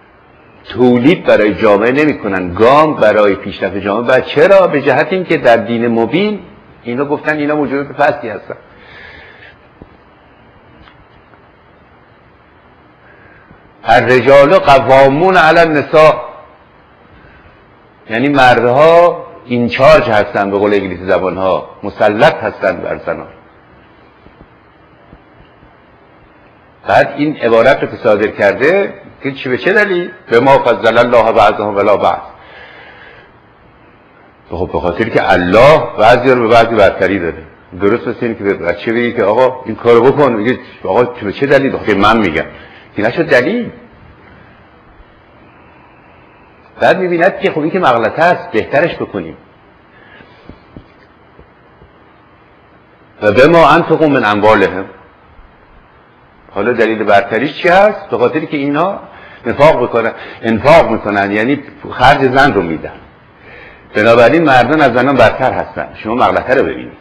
Speaker 1: تولید برای جامعه نمی کنن، گام برای پیشرفت جامعه. و چرا؟ به جهت اینکه در دین مبین اینا گفتن اینا موجودات پستی هستن. الرجال قوامون علی النساء، یعنی مردها اینچارج هستن، به قول انگلیسی زبان ها مسلط هستن بر زنان. بعد این عبارت رو که صادر کرده که چی به چه دلیل؟ به ما فضل الله بعضهم ولا بعض. خب به خاطر که الله بعضی رو به بعضی برتری داده. درست مثل این که به بچه بگی که آقا این کارو بکن، میگه آقا به چه دلیل؟ آخه من میگم. این نشد دلیل. بعد میبیند که خب این که مغلطه است، بهترش بکنیم. و به ما انفقوا من اموالهم. حالا دلیل برتریش چی هست؟ به خاطری که اینا انفاق میکنن، یعنی خرج زن رو میدن. بنابراین مردان از زنان برتر هستن. شما مغلطه رو ببینید.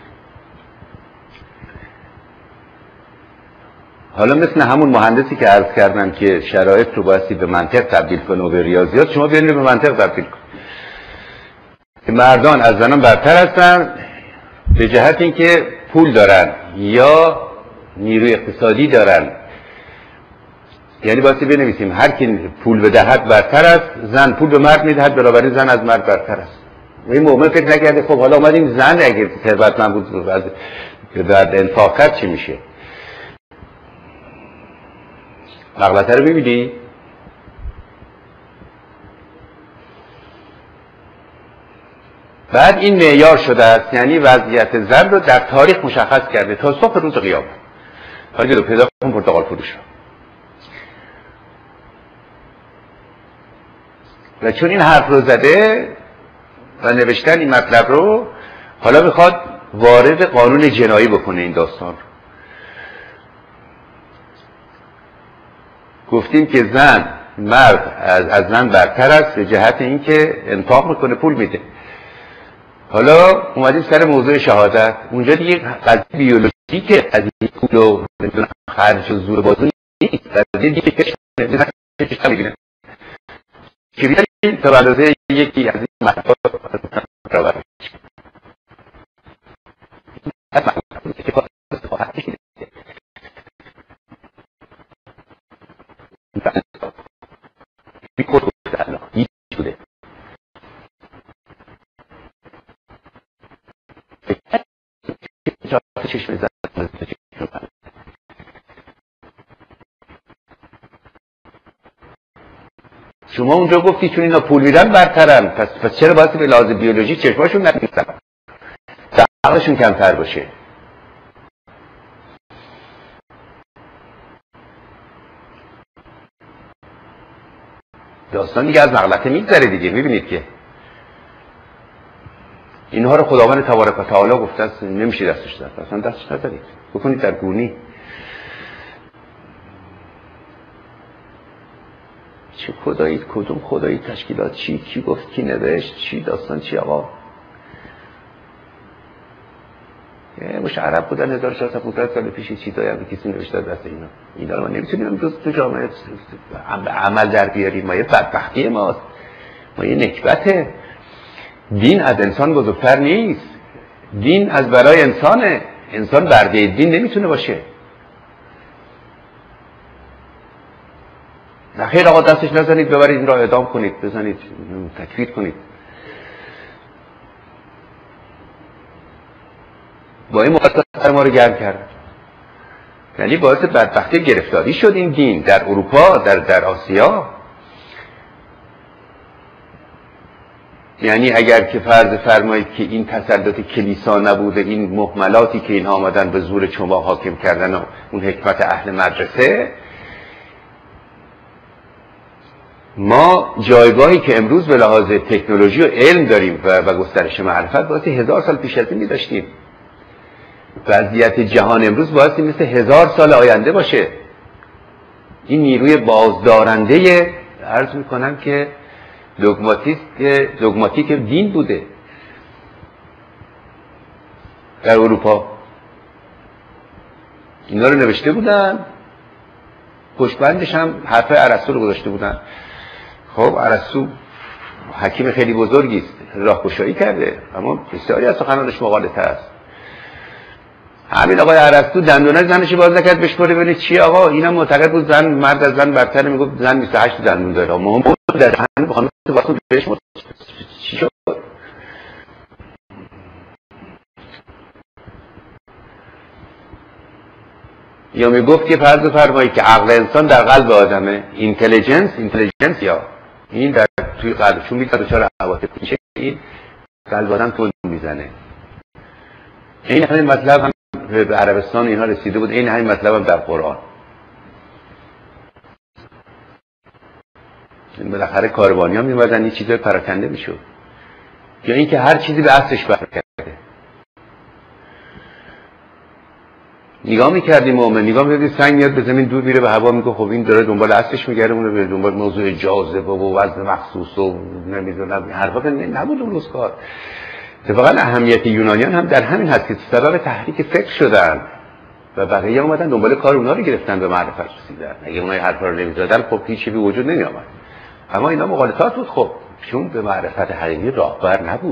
Speaker 1: حالا مثل همون مهندسی که عرض کردم که شرایط رو بایستی به منطق تبدیل کنه و به ریاضیات، شما بیانید به منطق تبدیل کنید. مردان از زنان برتر هستن به جهت اینکه پول دارن یا نیروی اقتصادی دارن. یعنی بایستی بنویسیم هر کی پول بدهد برتر است، زن پول به مرد میدهد، بنابراین زن از مرد برتر است. و این مومن فکر نکرده خب حالا اومدیم زن اگه ثروتمند بود در انفاق کرد چی میشه؟ مغلطه رو ببینی؟ بعد این معیار شده است، یعنی وضعیت زن رو در تاریخ مشخص کرده تا صبح روز قیامت. حالا رو پیدا کن پرتقال فروش رو. و چون این حرف رو زده و نوشتن این مطلب رو، حالا میخواد وارد قانون جنایی بکنه این داستان رو. گفتیم که مرد از زن برتر است به جهت اینکه انفاق میکنه، پول میده. حالا اومدیم سر موضوع شهادت. اونجا دیگه قضیه بیولوژیکه، از این پول و خرج و زور بازو نیست. قضیه دیگه که میگیره که بیداریم تا بندازه یکی از این مطلب را برد. شما اونجا گفتی چون اینا پول میدن برترن، پس چرا باید به لحاظ بیولوژی چشماشون نمیزن؟ عقلشون کمتر باشه. داستان دیگه از مغلطه میگذره دیگه. میبینید که اینها رو خداوند تبارک و تعالی گفته است نمیشه دستش زد، اصلا دستش نزنید، بکنید در گونی. چه خدایی، کدوم خدایی، تشکیلات چی، کی گفت، کی نوشت، چی داستان، چی آقا؟ مش عرب بودن 1400 سال پیش چیزایی هم کسی نوشته دست اینا رو ما نمیتونیم امروز تو جامعه عمل در بیاریم. ما یه بدبختی ماست، ما یه نکبته. دین از انسان بزرگتر نیست، دین از برای انسانه. انسان برده دین نمیتونه باشه. نخیر آقا دستش نزنید، ببرید این را اعدام کنید، بزنید، تکفیر کنید. با این مقدس ما رو گرم کرد. یعنی باعث بدبختی گرفتاری شد این دین در اروپا، در آسیا. یعنی اگر که فرض فرمایید که این تسلط کلیسا نبوده، این مهملاتی که اینها آمدن به زور چما حاکم کردن و اون حکمت اهل مدرسه، ما جایگاهی که امروز به لحاظ تکنولوژی و علم داریم و گسترش معرفت باعث 1000 سال پیش از این داشتیم. وضعیت جهان امروز باعث مثل 1000 سال آینده باشه. این نیروی بازدارنده عرض میکنم که دوگماتیک دین بوده در اروپا. اینا رو نوشته بودن، پشتبندش هم حرف ارسطو رو گذاشته بودن خب ارسطو حکیم خیلی بزرگی است، راهگشایی کرده، اما بسیاری از سخنانش مغالطه است. همین آقای ارسطو دندونای زنش باز نکرد بشوره ببینید چی آقا، اینا معتقد بود زن مرد از زن برتره، میگفت زن 28 دندون داره، ما در همین بخوام واسه بهش چی شد؟ یا میگفت که فرض فرمایید که عقل انسان در قلب آدمه، اینتلیجنس یا این در توی قلب، چون میگه دچار عواطف میشه، این قلب آدم تون میزنه. این همین مطلب هم به عربستان اینها رسیده بود، این همین مطلب هم در قرآن. بالاخره کاروانی ها میمدن این چیزای پراکنده میشد، یا اینکه هر چیزی به اصلش برگرده. نگاه میکردیم مومن، نگاه میکردیم سنگ میاد به زمین دور میره به هوا، میگه خب این داره دنبال اصلش میگره، اون به دنبال موضوع جاذبه و وزن مخصوص و نمیدونم حرفا که نبود اون روز کار. اتفاقا اهمیت یونانیان هم در همین هست که سبب تحریک فکر شدن و بقیه اومدن دنبال کار اونا رو گرفتن، به معرفت رسیدن. اگه اونها حرفا رو نمیزدن خب هیچی به وجود نمیآمد. اما اینا مغالطات بود، خب چون به معرفت حقیقی راهبر نبود.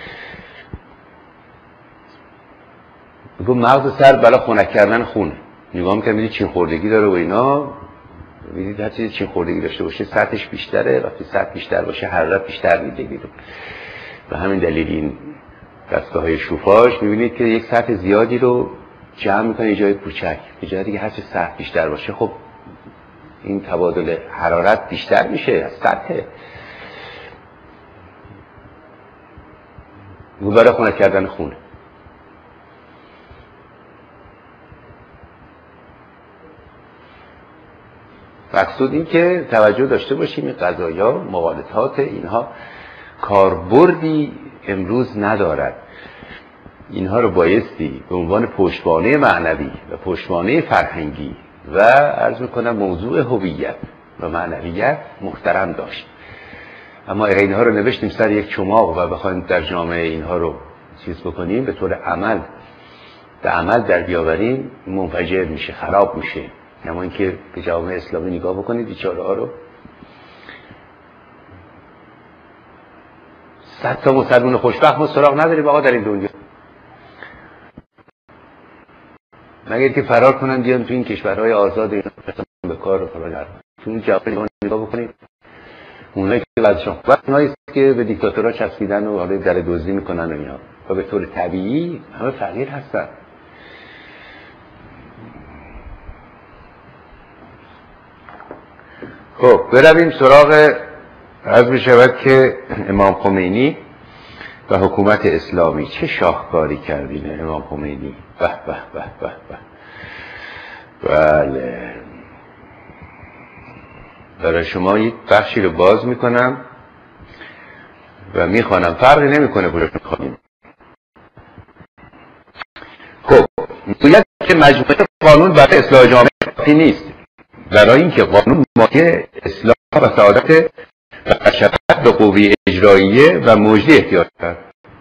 Speaker 1: میگم مغز سر بلا خنک کردن خونه. نگاه میکنم میدید چین خوردگی داره و اینا، میدید هر چیزی چین خوردگی داشته باشه سطحش بیشتره، وقتی سطح بیشتر باشه حرارت بیشتر میده بیرون. به همین دلیل این دستگاه‌های شوفاژ میبینید که یک سطح زیادی رو جمع میکنه یه جای کوچک، یه جایی دیگه هر چه سطح بیشتر باشه خب این تبادل حرارت بیشتر میشه از سطح. برای خنک کردن خونه. مقصود این که توجه داشته باشیم این قضایا، مغالطات اینها کاربردی امروز ندارد. اینها رو بایستی به عنوان پشتوانه معنوی و پشتوانه فرهنگی و عرض میکنم موضوع هویت و معنویت محترم داشت. اما اگه اینها رو نوشتیم سر یک چماق و بخوایم در جامعه اینها رو چیز بکنیم، به طور عمل در بیاوریم، منفجر میشه، خراب میشه. اما اینکه به جامعه اسلامی نگاه بکنید بیچاره ها رو، 100 تا مسلمان خوشبخت ما سراغ نداریم آقا در این دنیا، مگر که فرار کنن بیان تو این کشورهای آزاد اینا به کار و فلان. چون جامعه نگاه بکنید اونایی که وضعشون خوبه، اونایی که به دیکتاتورها چسبیدن و حالا در دزدی میکنن و اینا و به طور طبیعی همه فقیر هستن. خب برویم سراغ عرض بشود که امام خمینی و حکومت اسلامی چه شاهکاری کردین امام خمینی. به به به به به. بله، برای شما یک بخشی رو باز میکنم و میخوانم، فرقی نمیکنه کجا میخوانیم. خب میگوید که مجموعه قانون برای اصلاح جامعه کافی نیست، برای اینکه قانون مایه اصلاح و سعادت بشر به قوه اجراییه و مجری احتیاج دارد.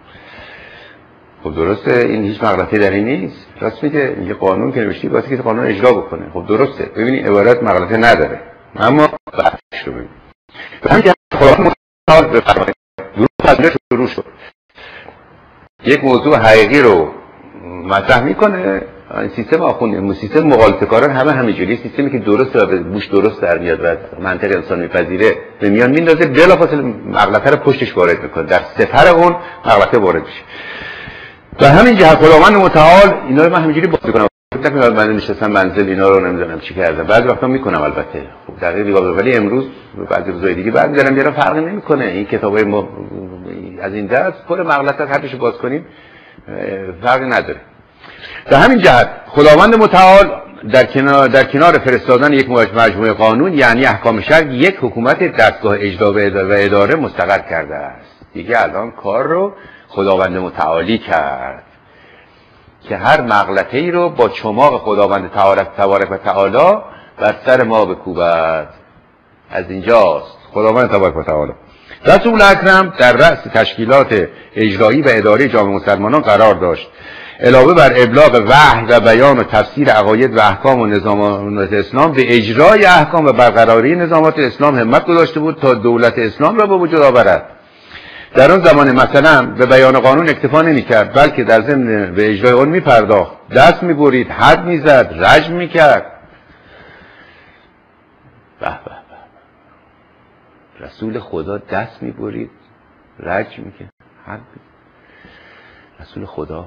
Speaker 1: خب درسته، این هیچ مغلطه‌ای در این نیست. راست میگه قانون که نوشتی واسه که قانون اجرا بکنه. خب درسته، ببینید عبارت مغلطه نداره، اما بحثش رو ببینید. همین قانون متعال بفرمایید گروه از شروع شد، یک موضوع حقیقی رو مطرح میکنه. این سیستم آخوندی، سیستم مغالطه‌کاران همه همینجوری، سیستمی که درسته و به گوش درست در میاد و منطق انسان میپذیره به میان میندازه، بلافاصله مغلطه رو پشتش وارد میکنه، در سپر اون مغلطه وارد میشه. و همین جهت خداوند متعال اینا رو من همینجوری باز میکنم. من نشستم منزل اینا رو نمیدونم چی کردم، بعضی وقتا میکنم البته خب دقیق نگاه، ولی امروز بعضی روزای دیگه بعد میذارم بیارم، فرقی نمیکنه. این کتابای ما از این دست پر مغلطه حرفشو باز کنیم فرقی نداره. به همین جهت خداوند متعال در کنار فرستادن یک مجموعه قانون یعنی احکام شرع، یک حکومت دستگاه اجرا و اداره مستقر کرده است. دیگه الان کار رو خداوند متعالی کرد که هر مغلطه‌ای رو با چماق خداوند تبارک و تعالی بر سر ما بکوبد. از اینجاست خداوند تبارک و تعالی. رسول اکرم در رأس تشکیلات اجرایی و اداری جامعه مسلمانان قرار داشت. علاوه بر ابلاغ وحی و بیان و تفسیر عقاید و احکام و نظامات اسلام به اجرای احکام و برقراری نظامات اسلام همت گذاشته بود تا دولت اسلام را به وجود آورد. در آن زمان مثلا به بیان قانون اکتفا نمی‌کرد، بلکه در ضمن به اجرای آن می‌پرداخت، دست می‌برید، حد می‌زد، رجم می‌کرد. به به به، رسول خدا دست می‌برید، رجم می‌کرد، حد می‌زد. رسول خدا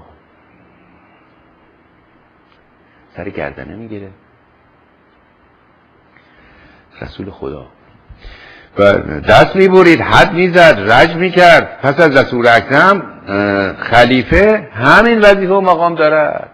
Speaker 1: سر گردنه میگیره. رسول خدا و دست میبرید، حد میزد، رجم میکرد. پس از رسول اکرم خلیفه همین وظیفه و مقام دارد.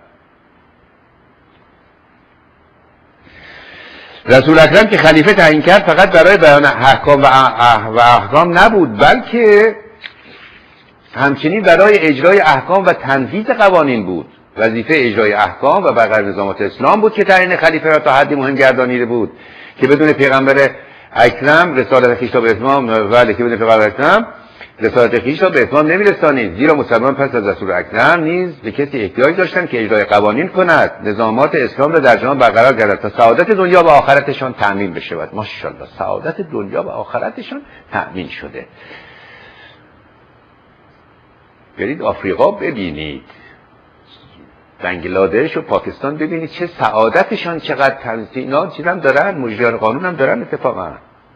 Speaker 1: رسول اکرم که خلیفه تعیین کرد فقط برای بیان احکام و احکام نبود، بلکه همچنین برای اجرای احکام و تنفیذ قوانین بود. وظیفه اجرای احکام و برقراری نظامات اسلام بود که تعیین خلیفه را تا حدی مهم گردانیده بود که بدون پیغمبر اکرم رسالت خویش را به اتمام که بدون پیغمبر اکرم رسالت خویش را به اتمام نمی‌رسانید، زیرا مسلمان پس از رسول اکرم نیز به کسی احتیاج داشتند که اجرای قوانین کند، نظامات اسلام را در جهان برقرار گردد تا سعادت دنیا و آخرتشان تأمین بشود. ماشاءالله، سعادت دنیا و آخرتشان تأمین شده. برید آفریقا ببینید، بنگلادش و پاکستان ببینید چه سعادتشان چقدر تمیز. اینا چیزام دارن، مجریان قانون هم دارن. اتفاقا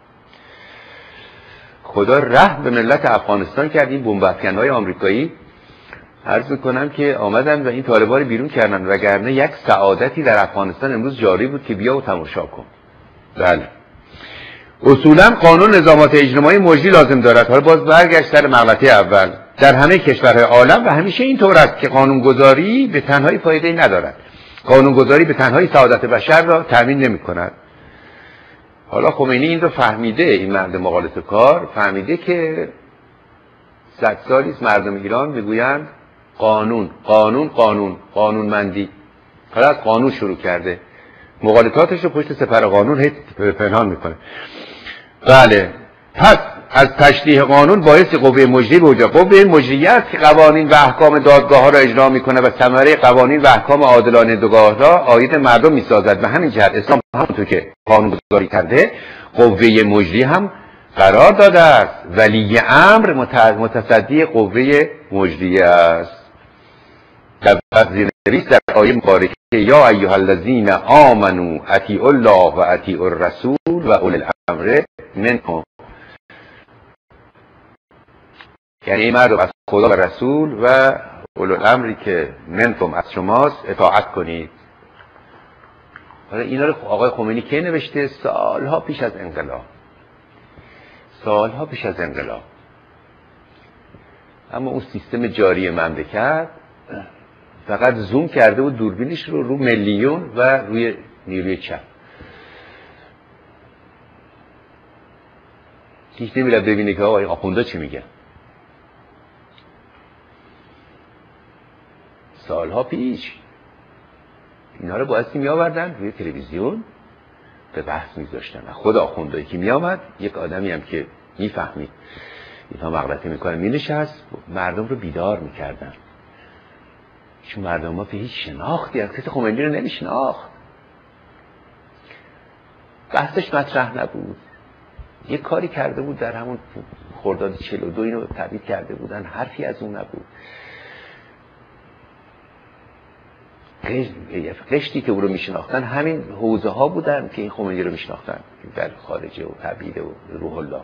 Speaker 1: خدا رحم به ملت افغانستان کرد. این بمب افکن‌های آمریکایی عرض میکنم که آمدن و این طالبان رو بیرون کردن، وگرنه یک سعادتی در افغانستان امروز جاری بود که بیا و تماشا کن. بله، اصولا قانون نظامات اجتماعی مجری لازم دارد. حالا باز برگشت سر مقطع اول، در همه کشورهای عالم و همیشه اینطور است که قانونگذاری به تنهایی فایده ندارد. قانونگذاری به تنهایی سعادت بشر را تامین نمی‌کند. حالا خمینی این رو فهمیده، این مرد مغالطه کار فهمیده که 100 سالی است مردم ایران میگویند قانون قانون قانون قانونمندی. حالا از قانون شروع کرده، مغالطاتش رو پشت سپر قانون هی پنهان میکنه. بله، پس از تشریح قانون باعث قوه مجری به وجود. قوه مجریه است که قوانین و احکام دادگاه ها را اجرا میکنه و ثمره قوانین و احکام عادلانه دادگاه را عاید مردم میسازد. به همین جهت اسلام همونطور که قانون گذاری کرده قوه مجری هم قرار داده است. ولی امر متصدی قوه مجریه است. در زیرنویس در آیه مبارکه یا ایها الذین آمنوا اطیعوا الله و اطیعوا الرسول و اولی الامر منکم، یعنی مردم از خدا و رسول و اولو الامری که منکم از شماست اطاعت کنید. حالا اینا رو آقای خمینی کی نوشته؟ سالها پیش از انقلاب. سالها پیش از انقلاب. اما اون سیستم جاری مملکت فقط زوم کرده و دوربینش رو میلیون و روی نیروی چپ. هیچ نمیره ببینه که آقای آخونده چی میگن. سالها پیش اینا رو بایستی می آوردن روی تلویزیون به بحث میذاشتن. خود آخوندهایی که می آمد، یک آدمی هم که میفهمید اینا مغلطه میکنه مینشست مردم رو بیدار میکردن. چون مردم ما به هیچ شناختی از کسی خمینی رو نمیشناخت، بحثش مطرح نبود. یک کاری کرده بود در همون خرداد 42 اینو تبیید کرده بودن، حرفی از اون نبود. قشتی که او رو میشناختن همین حوزه ها بودن که این خمینی رو میشناختن در خارجه و تبعید و روح الله.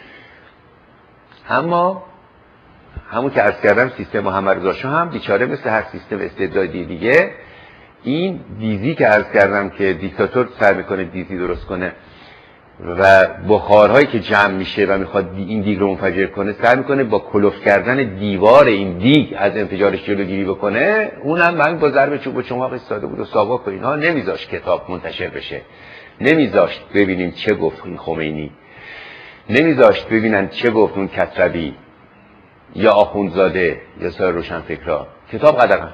Speaker 1: اما همون که عرض کردم سیستم محمد رضا شاه هم بیچاره مثل هر سیستم استبدادی دیگه، این دیزی که عرض کردم که دیکتاتور سر میکنه دیزی درست کنه و بخارهایی که جمع میشه و میخواد این دیگ رو منفجر کنه، سعی میکنه با کلفت کردن دیوار این دیگ از انفجارش جلوگیری بکنه. اونم من با ضرب چوب و چماق ایستاده بود و ساواک و اینها نمیذاشت کتاب منتشر بشه، نمیذاشت ببینیم چه گفت این خمینی، نمیذاشت ببینن چه گفت اون کسروی یا آخوندزاده یا سایر روشنفکرها. کتاب قدغن.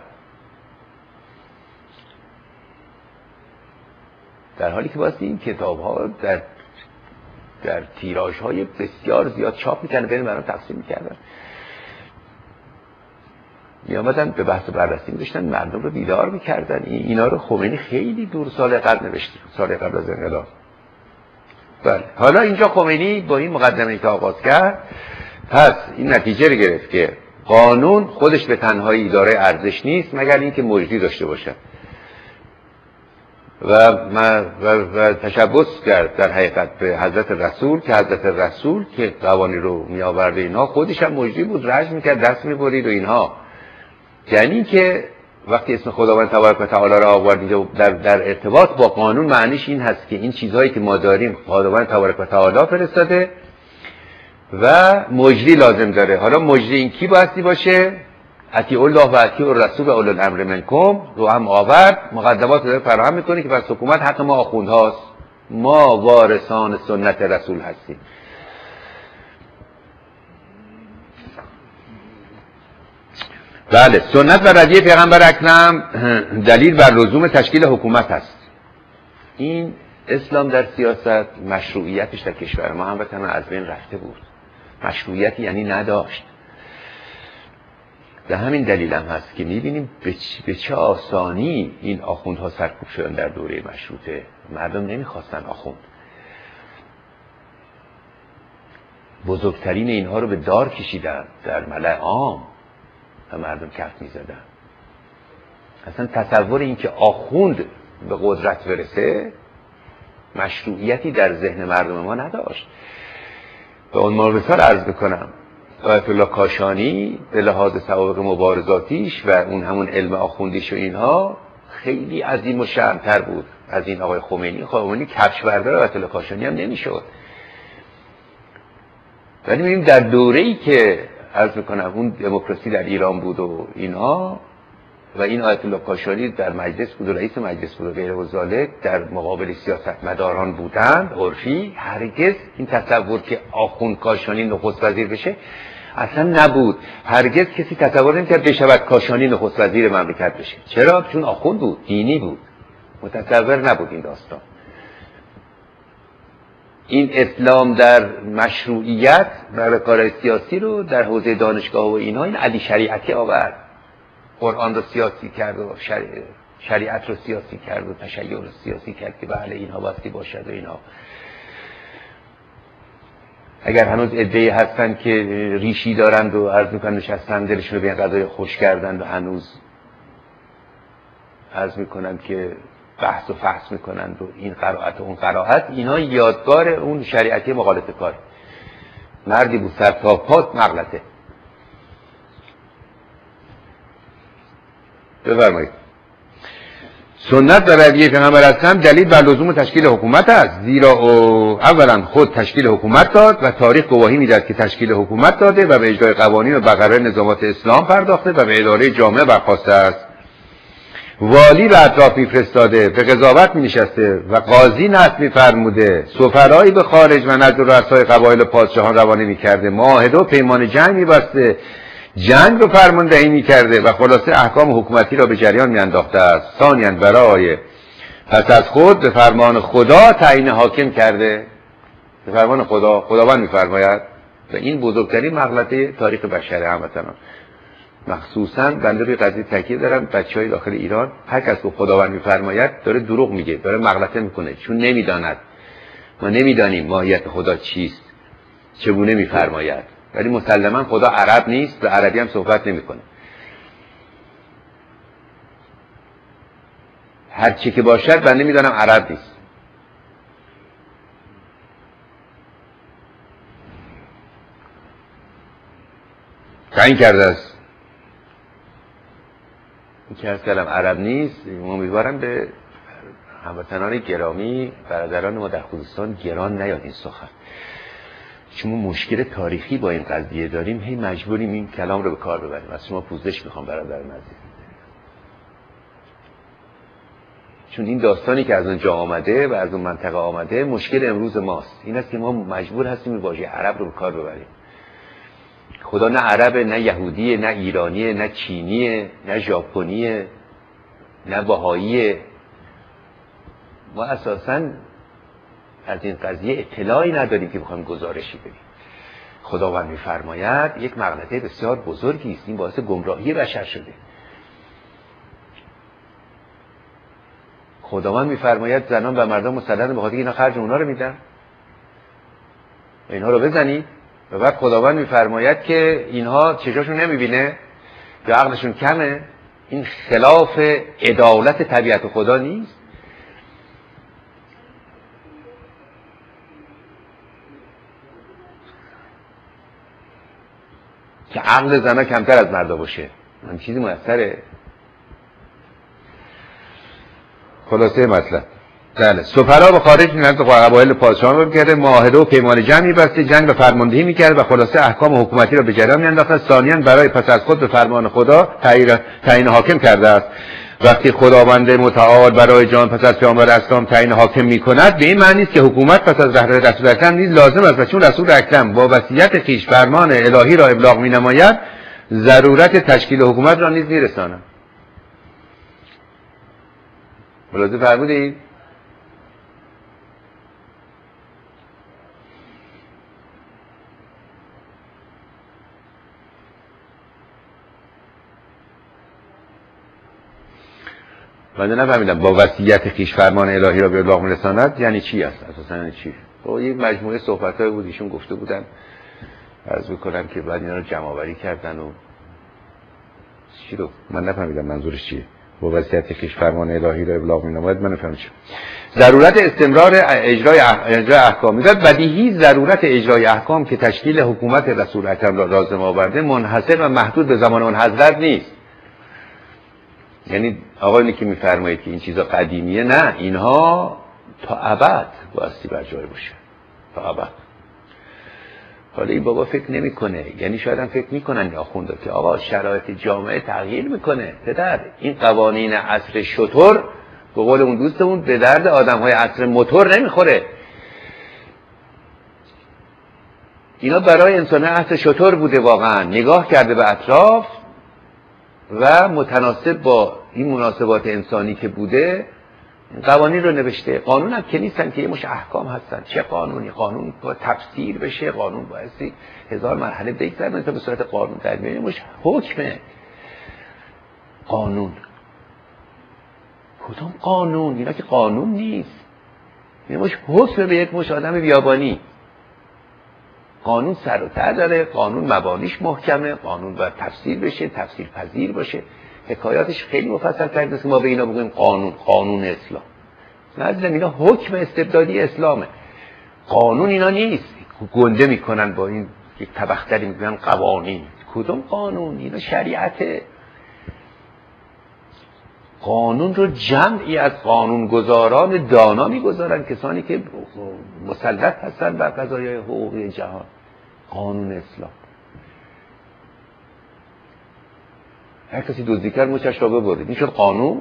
Speaker 1: در حالی که واسه این کتاب ها در تیراژ های بسیار زیاد چاپ میکنه، بین مردم تقسیم میکردن. می آمدن به بحث بررسی داشتن، مردم رو بیدار میکردن. اینا رو خمینی خیلی دور سال قبل نوشته، سال قبل از انقلاب. بله. حالا اینجا خمینی با این مقدمه که آغاز کرد، پس این نتیجه رو گرفت که قانون خودش به تنهایی دارای ارزش نیست مگر اینکه مجری داشته باشه و تشبث کرد در حقیقت به حضرت رسول که حضرت رسول که قوانین رو می آورد اینها خودش هم مجری بود، رجم میکرد، دست میبرید و اینها. یعنی که وقتی اسم خداوند تبارک و تعالی را آوردید در ارتباط با قانون، معنیش این هست که این چیزهایی که ما داریم خداوند تبارک و تعالی فرستاده و مجری لازم داره. حالا مجری این کی بایستی باشه؟ اطیعوا الله و اطیعوا الرسول و اولی الامر منکم رو هم آورد، مقدمات رو فراهم میکنه که پس حکومت حق ما آخوندهاست، ما وارثان سنت رسول هستیم. بله، سنت و رضیه پیغمبر اکرم دلیل بر لزوم تشکیل حکومت است. این اسلام در سیاست مشروعیتش در کشور ما هموطن از بین رفته بود. مشروعیتی یعنی نداشت. به همین دلیل هم هست که میبینیم به چه آسانی این آخوندها سرکوب شدن در دوره مشروطه. مردم نمیخواستن آخوند. بزرگترین اینها رو به دار کشیدن در ملأ عام و مردم کف میزدن. اصلا تصور این که آخوند به قدرت برسه مشروعیتی در ذهن مردم ما نداشت. به عنوان مثال عرض بکنم، آیت الله کاشانی به لحاظ سوابق مبارزاتیش و اون همون علم آخوندیش و اینها خیلی عظیم و شأن‌تر بود از این آقای خمینی. خمینی کفش بردار آیت الله کاشانی هم نمیشد. ولی می‌بینیم در دوره‌ای که عرض میکنم اون دموکراسی در ایران بود و اینها و این آیت الله کاشانی در مجلس بود و رئیس مجلس بود و غیره و ذالک در مقابل سیاستمداران بودند عرفی، هرگز این تصور که آخوند کاشانی نخست وزیر بشه اصلا نبود. هرگز کسی تصور نمی‌کرد بشود کاشانی نخست وزیر مملکت بشه. چرا؟ چون آخوند بود، دینی بود، متصور نبود این داستان. این اسلام در مشروعیت برای کار سیاسی رو در حوزه دانشگاه و اینها این علی شریعتی آورد. قرآن رو سیاسی کرد و شریعت رو سیاسی کرد و تشیع رو سیاسی کرد که بله اینها باستی باشد و اینها. اگر هنوز عده‌ای هستن که ریشی دارند و عرض میکنن نشستن دلشون رو به این قضای خوش کردند و هنوز عرض میکنن که بحث و فحص میکنند و این قرائت و اون قرائت، اینا یادگار اون شریعتی مغالطه کار. مردی بود سر تا پات مغلطه. بفرمایید. سنت و رویه پیغمبر اکرم دلیل بر لزوم تشکیل حکومت است، زیرا اولا خود تشکیل حکومت داد و تاریخ گواهی میدهد که تشکیل حکومت داده و به اجرای قوانین و برقراری نظامات اسلام پرداخته و به اداره جامعه برخواسته است. والی به اطراف میفرستاده، به قضاوت مینشسته و قاضی نصب میفرموده، سفرایی به خارج و نزد رؤسای قبایل و پادشاهان روانه میکرده، معاهده و پیمان جنگ میبسته، جنگ رو فرماندهی میکرده و خلاصه احکام حکومتی را به جریان میانداخته است. ثانیاً برای پس از خود به فرمان خدا تعیین حاکم کرده. به فرمان خداوند میفرماید و این بزرگترین مغلطه تاریخ بشر هموطنان. مخصوصاً بنده روی قضیه تاکید دارم، بچهای داخل ایران هر کس که خداوند میفرماید داره دروغ میگه، داره مغلطه میکنه، چون نمیداند. ما نمیدانیم ماهیت خدا چیست، چگونه میفرماید. ولی مسلماً خدا عرب نیست و عربی هم صحبت نمیکنه. هر چی که باشد بنده میدانم عرب نیست. تعیین کرده است. این که از کلم عرب نیست، امیدوارم به هموطنان گرامی برادران ما در خوزستان گران نیاد این سخن، چون ما مشکل تاریخی با این قضیه داریم، هی مجبوریم این کلام رو به کار ببریم. از شما پوزش میخوام برادران عزیز، چون این داستانی که از اونجا آمده و از اون منطقه آمده مشکل امروز ماست. این است که ما مجبور هستیم واژه عرب رو به کار ببریم. خدا نه عربه، نه یهودیه، نه ایرانیه، نه چینیه، نه ژاپنیه، نه بهاییه. ما اساساً از این قضیه اطلاعی نداریم که بخوایم گزارشی بدیم. خداوند می‌فرماید یک مغلطه بسیار بزرگی است، این باعث گمراهی بشر شده. خداوند می‌فرماید زنان و مردان مسلطن به خاطر اینا خرج اونا رو میدن، اینها رو بزنید. و بعد خداوند می‌فرماید که اینها چشاشون نمی‌بینه یا عقلشون کمه. این خلاف عدالت طبیعت خدا نیست؟ که عقل زنها کمتر از مردا باشه، من چیزی موثره. خلاصه مطلب بله، سفرا به خارج نزد قبایل پادشاهان می‌کرد، معاهده و پیمان جمع می‌بسته، جنگ و فرماندهی می‌کرد و خلاصه احکام حکومتی را به جریان می‌انداخت. ثانیاً برای پس از خود به فرمان خدا تعیین حاکم کرده است. وقتی خداوند متعال برای جان پس از پیامبر اسلام تعیین حاکم می‌کند، به این معنی است که حکومت پس از رحلت رسول اکرم نیز لازم است و چون رسول اکرم با وصیت خویش فرمان الهی را ابلاغ می‌نماید، ضرورت تشکیل حکومت را نیز می‌رساند. ملاحظه فرمودید؟ من نفهمیدم با وصیت خویش فرمان الهی را به ابلاغ می‌رساند یعنی چی است اساساً؟ یعنی چی؟ با یک مجموعه صحبت‌های بود ایشون گفته بودن، عرض می‌کنم که بعد اینا رو جمع آوری کردن و چی رو من نفهمیدم منظورش چیه. با وصیت خویش فرمان الهی را ابلاغ می‌نماید من نفهمیدم چی. ضرورت استمرار اجرای احکام می‌گوید بدیهی ضرورت اجرای احکام که تشکیل حکومت رسول اکرم را لازم آورده منحصر و محدود به زمان اون حضرت نیست. یعنی آقایونی که میفرمایید که این چیزا قدیمیه، نه، اینها تا ابد بایستی بر جای باشه، تا ابد. حالا این بابا فکر نمیکنه، یعنی شاید هم فکر میکنن یا آخونده که آقا شرایط جامعه تغییر میکنه. پدر این قوانین عصر شتر به قول اون دوستمون به درد آدم‌های عصر موتور نمیخوره. اینا برای انسان عصر شتر بوده، واقعا نگاه کرده به اطراف و متناسب با این مناسبات انسانی که بوده قوانین رو نوشته. قانون هم که نیستن که یه مش احکام هستن. چه قانونی؟ قانون با تفسیر بشه، قانون بایستی 1000 مرحله بگذرن تا به صورت قانون در بیاد. یه مش حکمه. قانون کدوم قانون؟ اینا که قانون نیست، یه مش حکم به یک مش آدم بیابانی. قانون سر و ته داره، قانون مبانیش محکمه، قانون باید تفسیر بشه، تفسیر پذیر باشه. حکایاتش خیلی مفصل تر است که ما به اینا بگویم قانون اسلام. نه، اینا حکم استبدادی اسلامه. قانون اینا نیست. گنده میکنن با این یک تبختری میگن قوانین. کدوم قانون؟ اینا شریعته. قانون رو جمعی از قانونگذاران دانا میگذارن، کسانی که مسلط هستن بر قضایای حقوقی جهان. قانون اسلام. هر کسی دزدی کرد مچش را ببرید، این شد قانون.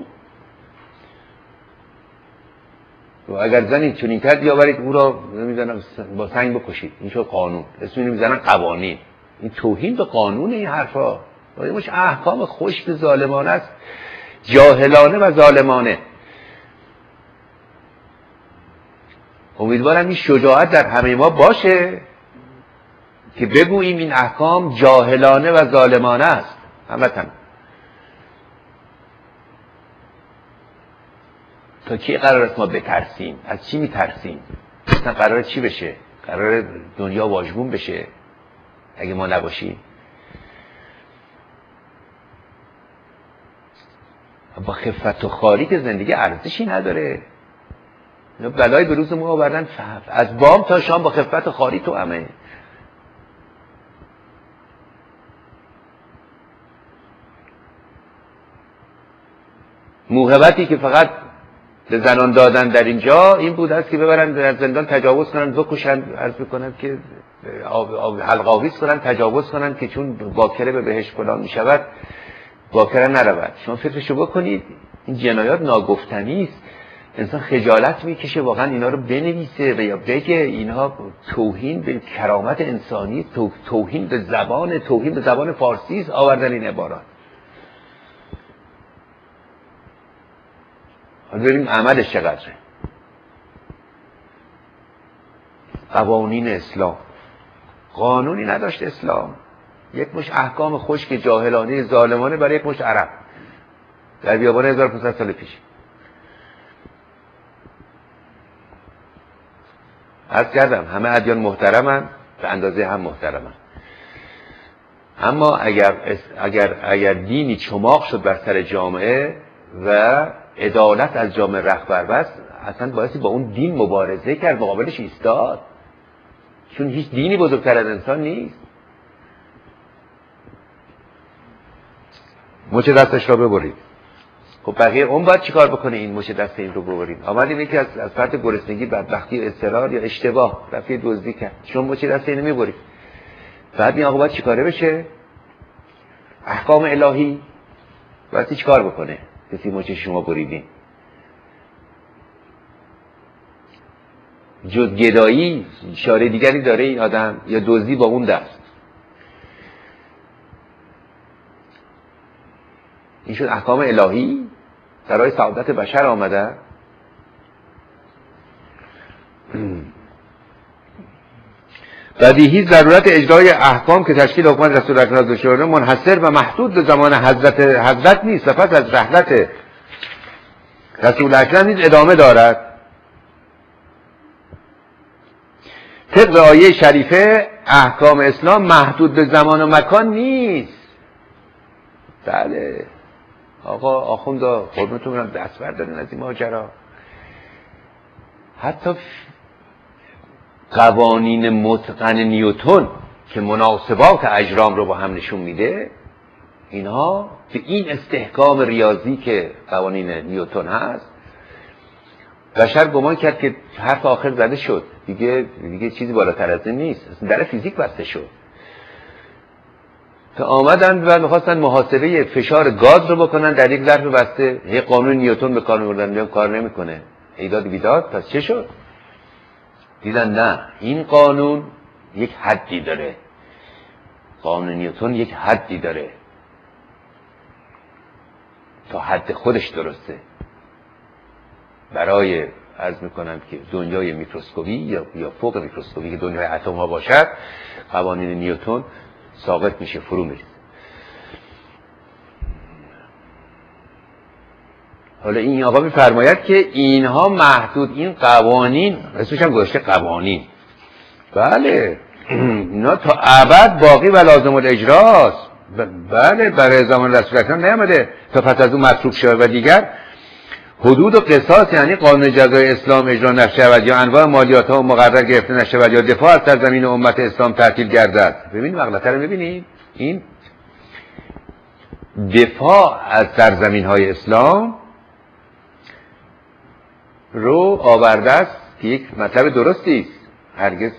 Speaker 1: و اگر زنی چنین کرد بیاورید او را نمی‌دونم با سنگ بکشید، این شد قانون. اسمی نمی‌ذارن قوانین. این توهین به قانون. این حرفا مش احکام خشک ظالمانه است، جاهلانه و ظالمانه. امیدوارم این شجاعت در همه ما باشه که بگوییم این احکام جاهلانه و ظالمانه است. هموطن تا کی قرار است ما بترسیم؟ از چی میترسیم؟ اصلا قراره چی بشه؟ قراره دنیا واژگون بشه اگه ما نباشیم؟ با خفت و خاری که زندگی ارزشی نداره. بلای به روز ما آوردن، از بام تا شام با خفت و خاری تو همه. موهبتی که فقط به زنان دادن در اینجا این بود است که ببرن در زندان تجاوز کنن، بکشن، عرض میکنن که حلق‌آویز کنن، تجاوز کنن که چون باکره به بهشت فلان میشود باکره نرود. شما فکرشو بکنید، این جنایات ناگفتنی است. انسان خجالت میکشه واقعا اینا رو بنویسه و یا بگه. اینها توهین به کرامت انسانی، توهین به زبان فارسی است آوردن این عبارات. حالا ببینیم عملش چقدره. قوانین اسلام، قانونی نداشت اسلام، یک مش احکام خشک جاهلانه ظالمانه برای یک مش عرب در بیابان 1500 سال پیش. عرض کردم همه ادیان محترمن، به اندازه هم محترمن، اما اگر دینی چماق شد بر سر جامعه و عدالت از جامعه رهبر بست، اصلا باعثی با اون دین مبارزه کرد، مقابلش ایستاد، چون هیچ دینی بزرگتر از انسان نیست. مچ دستش را ببرید. خب بقیه اون باید چیکار بکنه این مچ دست این رو ببرید؟ آمدیم یکی از فرط گرسنگی، بدبختی، اضطرار یا اشتباه رفت دزدی کرد، شما مچ دست اینو میبرید. بعد این آقا باید چیکاره بشه؟ احکام الهی باید چیکار بکنه؟ کسی مچ شما بریدین. جز گدایی اشاره دیگری داره این آدم یا دزدی با اون دست؟ این شد احکام الهی برای سعادت بشر آمده. بدیهی ضرورت اجرای احکام که تشکیل حکومت رسول اکرم شده منحصر و محدود به زمان حضرت نیست و پس از رحلت رسول اکرم نیز ادامه دارد. طبق آیه شریفه احکام اسلام محدود به زمان و مکان نیست. بله آقا آخوندا قربونتون برم دست بردارین از این ماجرا. حتی قوانین متقن نیوتن که مناسبات اجرام رو با هم نشون میده، اینها به این استحکام ریاضی که قوانین نیوتن هست، بشر گمان کرد که حرف آخر زده شد، دیگه چیزی بالاتر از این نیست، اصلا در فیزیک بسته شد. که آمدن و میخواستن محاسبه فشار گاز رو بکنن در یک ظرف بسته، یه قانون نیوتن به کار میبردن، کار نمیکنه، ایداد بیداد. پس چه شد؟ دیدن نه، این قانون یک حدی داره، قانون نیوتن یک حدی داره، تا حد خودش درسته. برای عرض میکنم که دنیای میکروسکوپی یا فوق میکروسکوپی که دنیای اتم ها باشد، قوانین نیوتن ساقط میشه، فرو میره. حالا این آقا میفرماید که اینها محدود، این قوانین اسمش هم گذاشته قوانین، بله اینا تا ابد باقی و لازم الاجراست. بله برای زمان رسول اکرم نیامده تا پس از اون مطلوب شود و دیگر حدود و قصاص، یعنی قانون جزای اسلام اجرا نشود یا انواع مالیات ها مقرر گرفته نشود یا دفاع از سرزمین امت اسلام تعطیل گردد. ببینید مغلطه رو ببینید، این دفاع از سرزمین های اسلام رو آورده است که یک مطلب درستی است. هرگز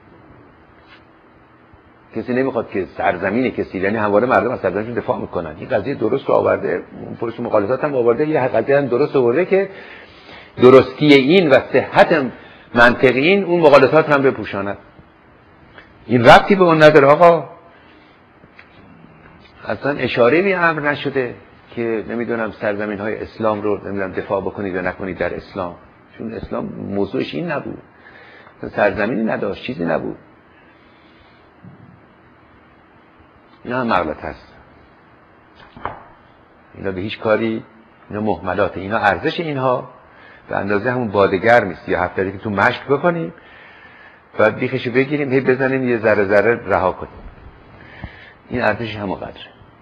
Speaker 1: کسی نمیخواد که سرزمین کسی، یعنی همواره مردم از سرزمینشون دفاع میکنن. این قضیه درست رو آورده، پلیس مقالطات هم آورده، یه قضیه هم درست آورده که درستی این و صحت منطقی این اون مقالطات هم بپوشاند. این ربطی به اون نداره آقا. اصلا اشاره به امر نشده که نمیدونم سرزمین های اسلام رو نمیدونم دفاع بکنید یا نکنید در اسلام، چون اسلام موضوعش این نبود، سرزمینی نداشت، چیزی نبود. اینا هم مغلط هست، اینا به هیچ کاری، اینا مهملاته، اینا ارزش اینها به اندازه همون بادگر نیست یا هفتری که تو مشک بکنیم بعد بیخشو بگیریم هی بزنیم یه ذره ذره رها کنیم. این ارزش همون قدره.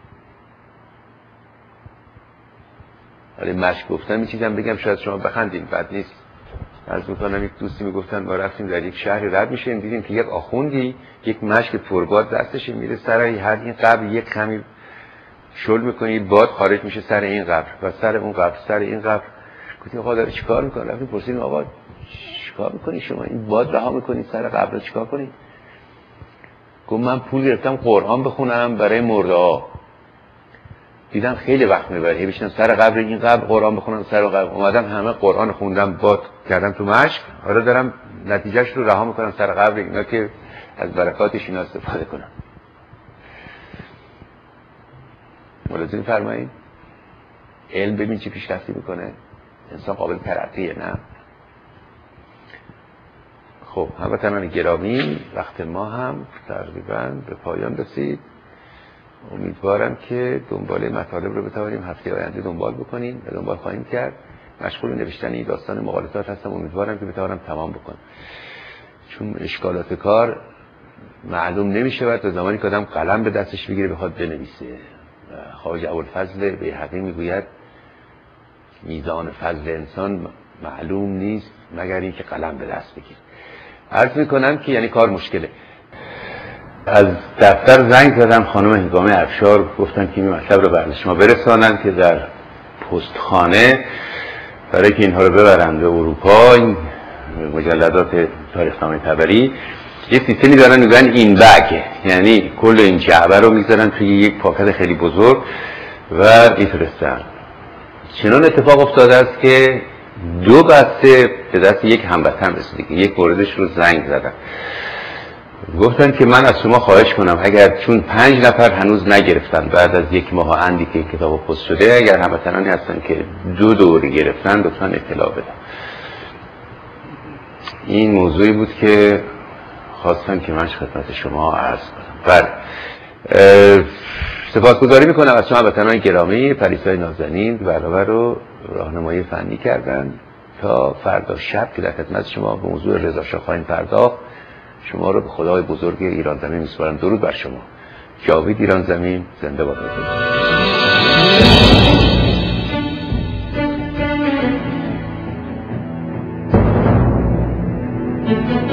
Speaker 1: ولی مشک گفتم این چیزم بگم شاید شما بخندیم، بد نیست. عرض میکنم یک دوستی میگفتن ما رفتیم در یک شهر رد میشیم، دیدیم که یک آخوندی یک مشک پرباد دستش میره سر هر این قبر یک کمی شل میکنه، باد خارج میشه سر این قبر و سر اون قبر سر این قبر. گفتیم آقا داره چیکار میکنه؟ رفتیم پرسیدیم آقا چیکار میکنی شما؟ این باد رها میکنی سر قبر چیکار کنی؟ گفت من پول گرفتم قرآن بخونم برای مرده. دیدم خیلی وقت میبره، بشینم سر قبر این قبر قرآن بخونم سر قبر. اومدم همه قرآن خوندم، باد کردم تو مشک، حالا دارم نتیجهش رو رها میکنم سر قبر اینا که از برکاتش اینا استفاده کنم. ملاحظه فرمایید علم ببین چی پیشرفتی میکنه، انسان قابل ترقیه. نه خب هموطنان گرامی، وقت ما هم تقریبا به پایان رسید. امیدوارم که دنبال مطالب رو بتوانیم هفته آینده دنبال بکنیم و دنبال خواهیم کرد. مشغول نوشتن این داستان مقالطات هستم، امیدوارم که بتوانم تمام بکنم، چون اشکالات کار معلوم نمیشه و تا زمانی که آدم قلم به دستش بگیره بخواد بنویسه. خواجه ابوالفضل بیهقی میگوید میزان فضل انسان معلوم نیست مگر اینکه قلم به دست بگیره. عرض میکنم که یعنی کار مشکله. از دفتر زنگ زدم، خانم هنگامه افشار گفتن که این مطلب رو به شما برسانن که در پستخانه برای که اینها رو ببرن به اروپا، این مجلدات تاریخنامه طبری یه سیستمی دارن میگن این بگ، یعنی کل این جعبه رو میذارن توی یک پاکت خیلی بزرگ و میفرستن. چنان اتفاق افتاده است که 2 بسته به دست یک هموطن رسیده که یک موردش رو زنگ زدن، گفتن که من از شما خواهش کنم اگر چون 5 نفر هنوز نگرفتن بعد از 1 ماه اندی که کتاب پست شده، اگر هموطنانی هستن که 2 دوره گرفتن لطفا اطلاع بدن. این موضوعی بود که خواستم که من خدمت شما عرض کنم. بله، سپاسگزاری میکنم از شما هموطنان گرامی. پریسای نازنین برنامه رو راهنمایی فنی کردن. تا فردا شب که در خدمت شما به موضوع رضا شاه خواهیم پرداخت، شما رو به خدای بزرگ ایران زمین میسپارم. درود بر شما. جاوید ایران زمین زنده باد.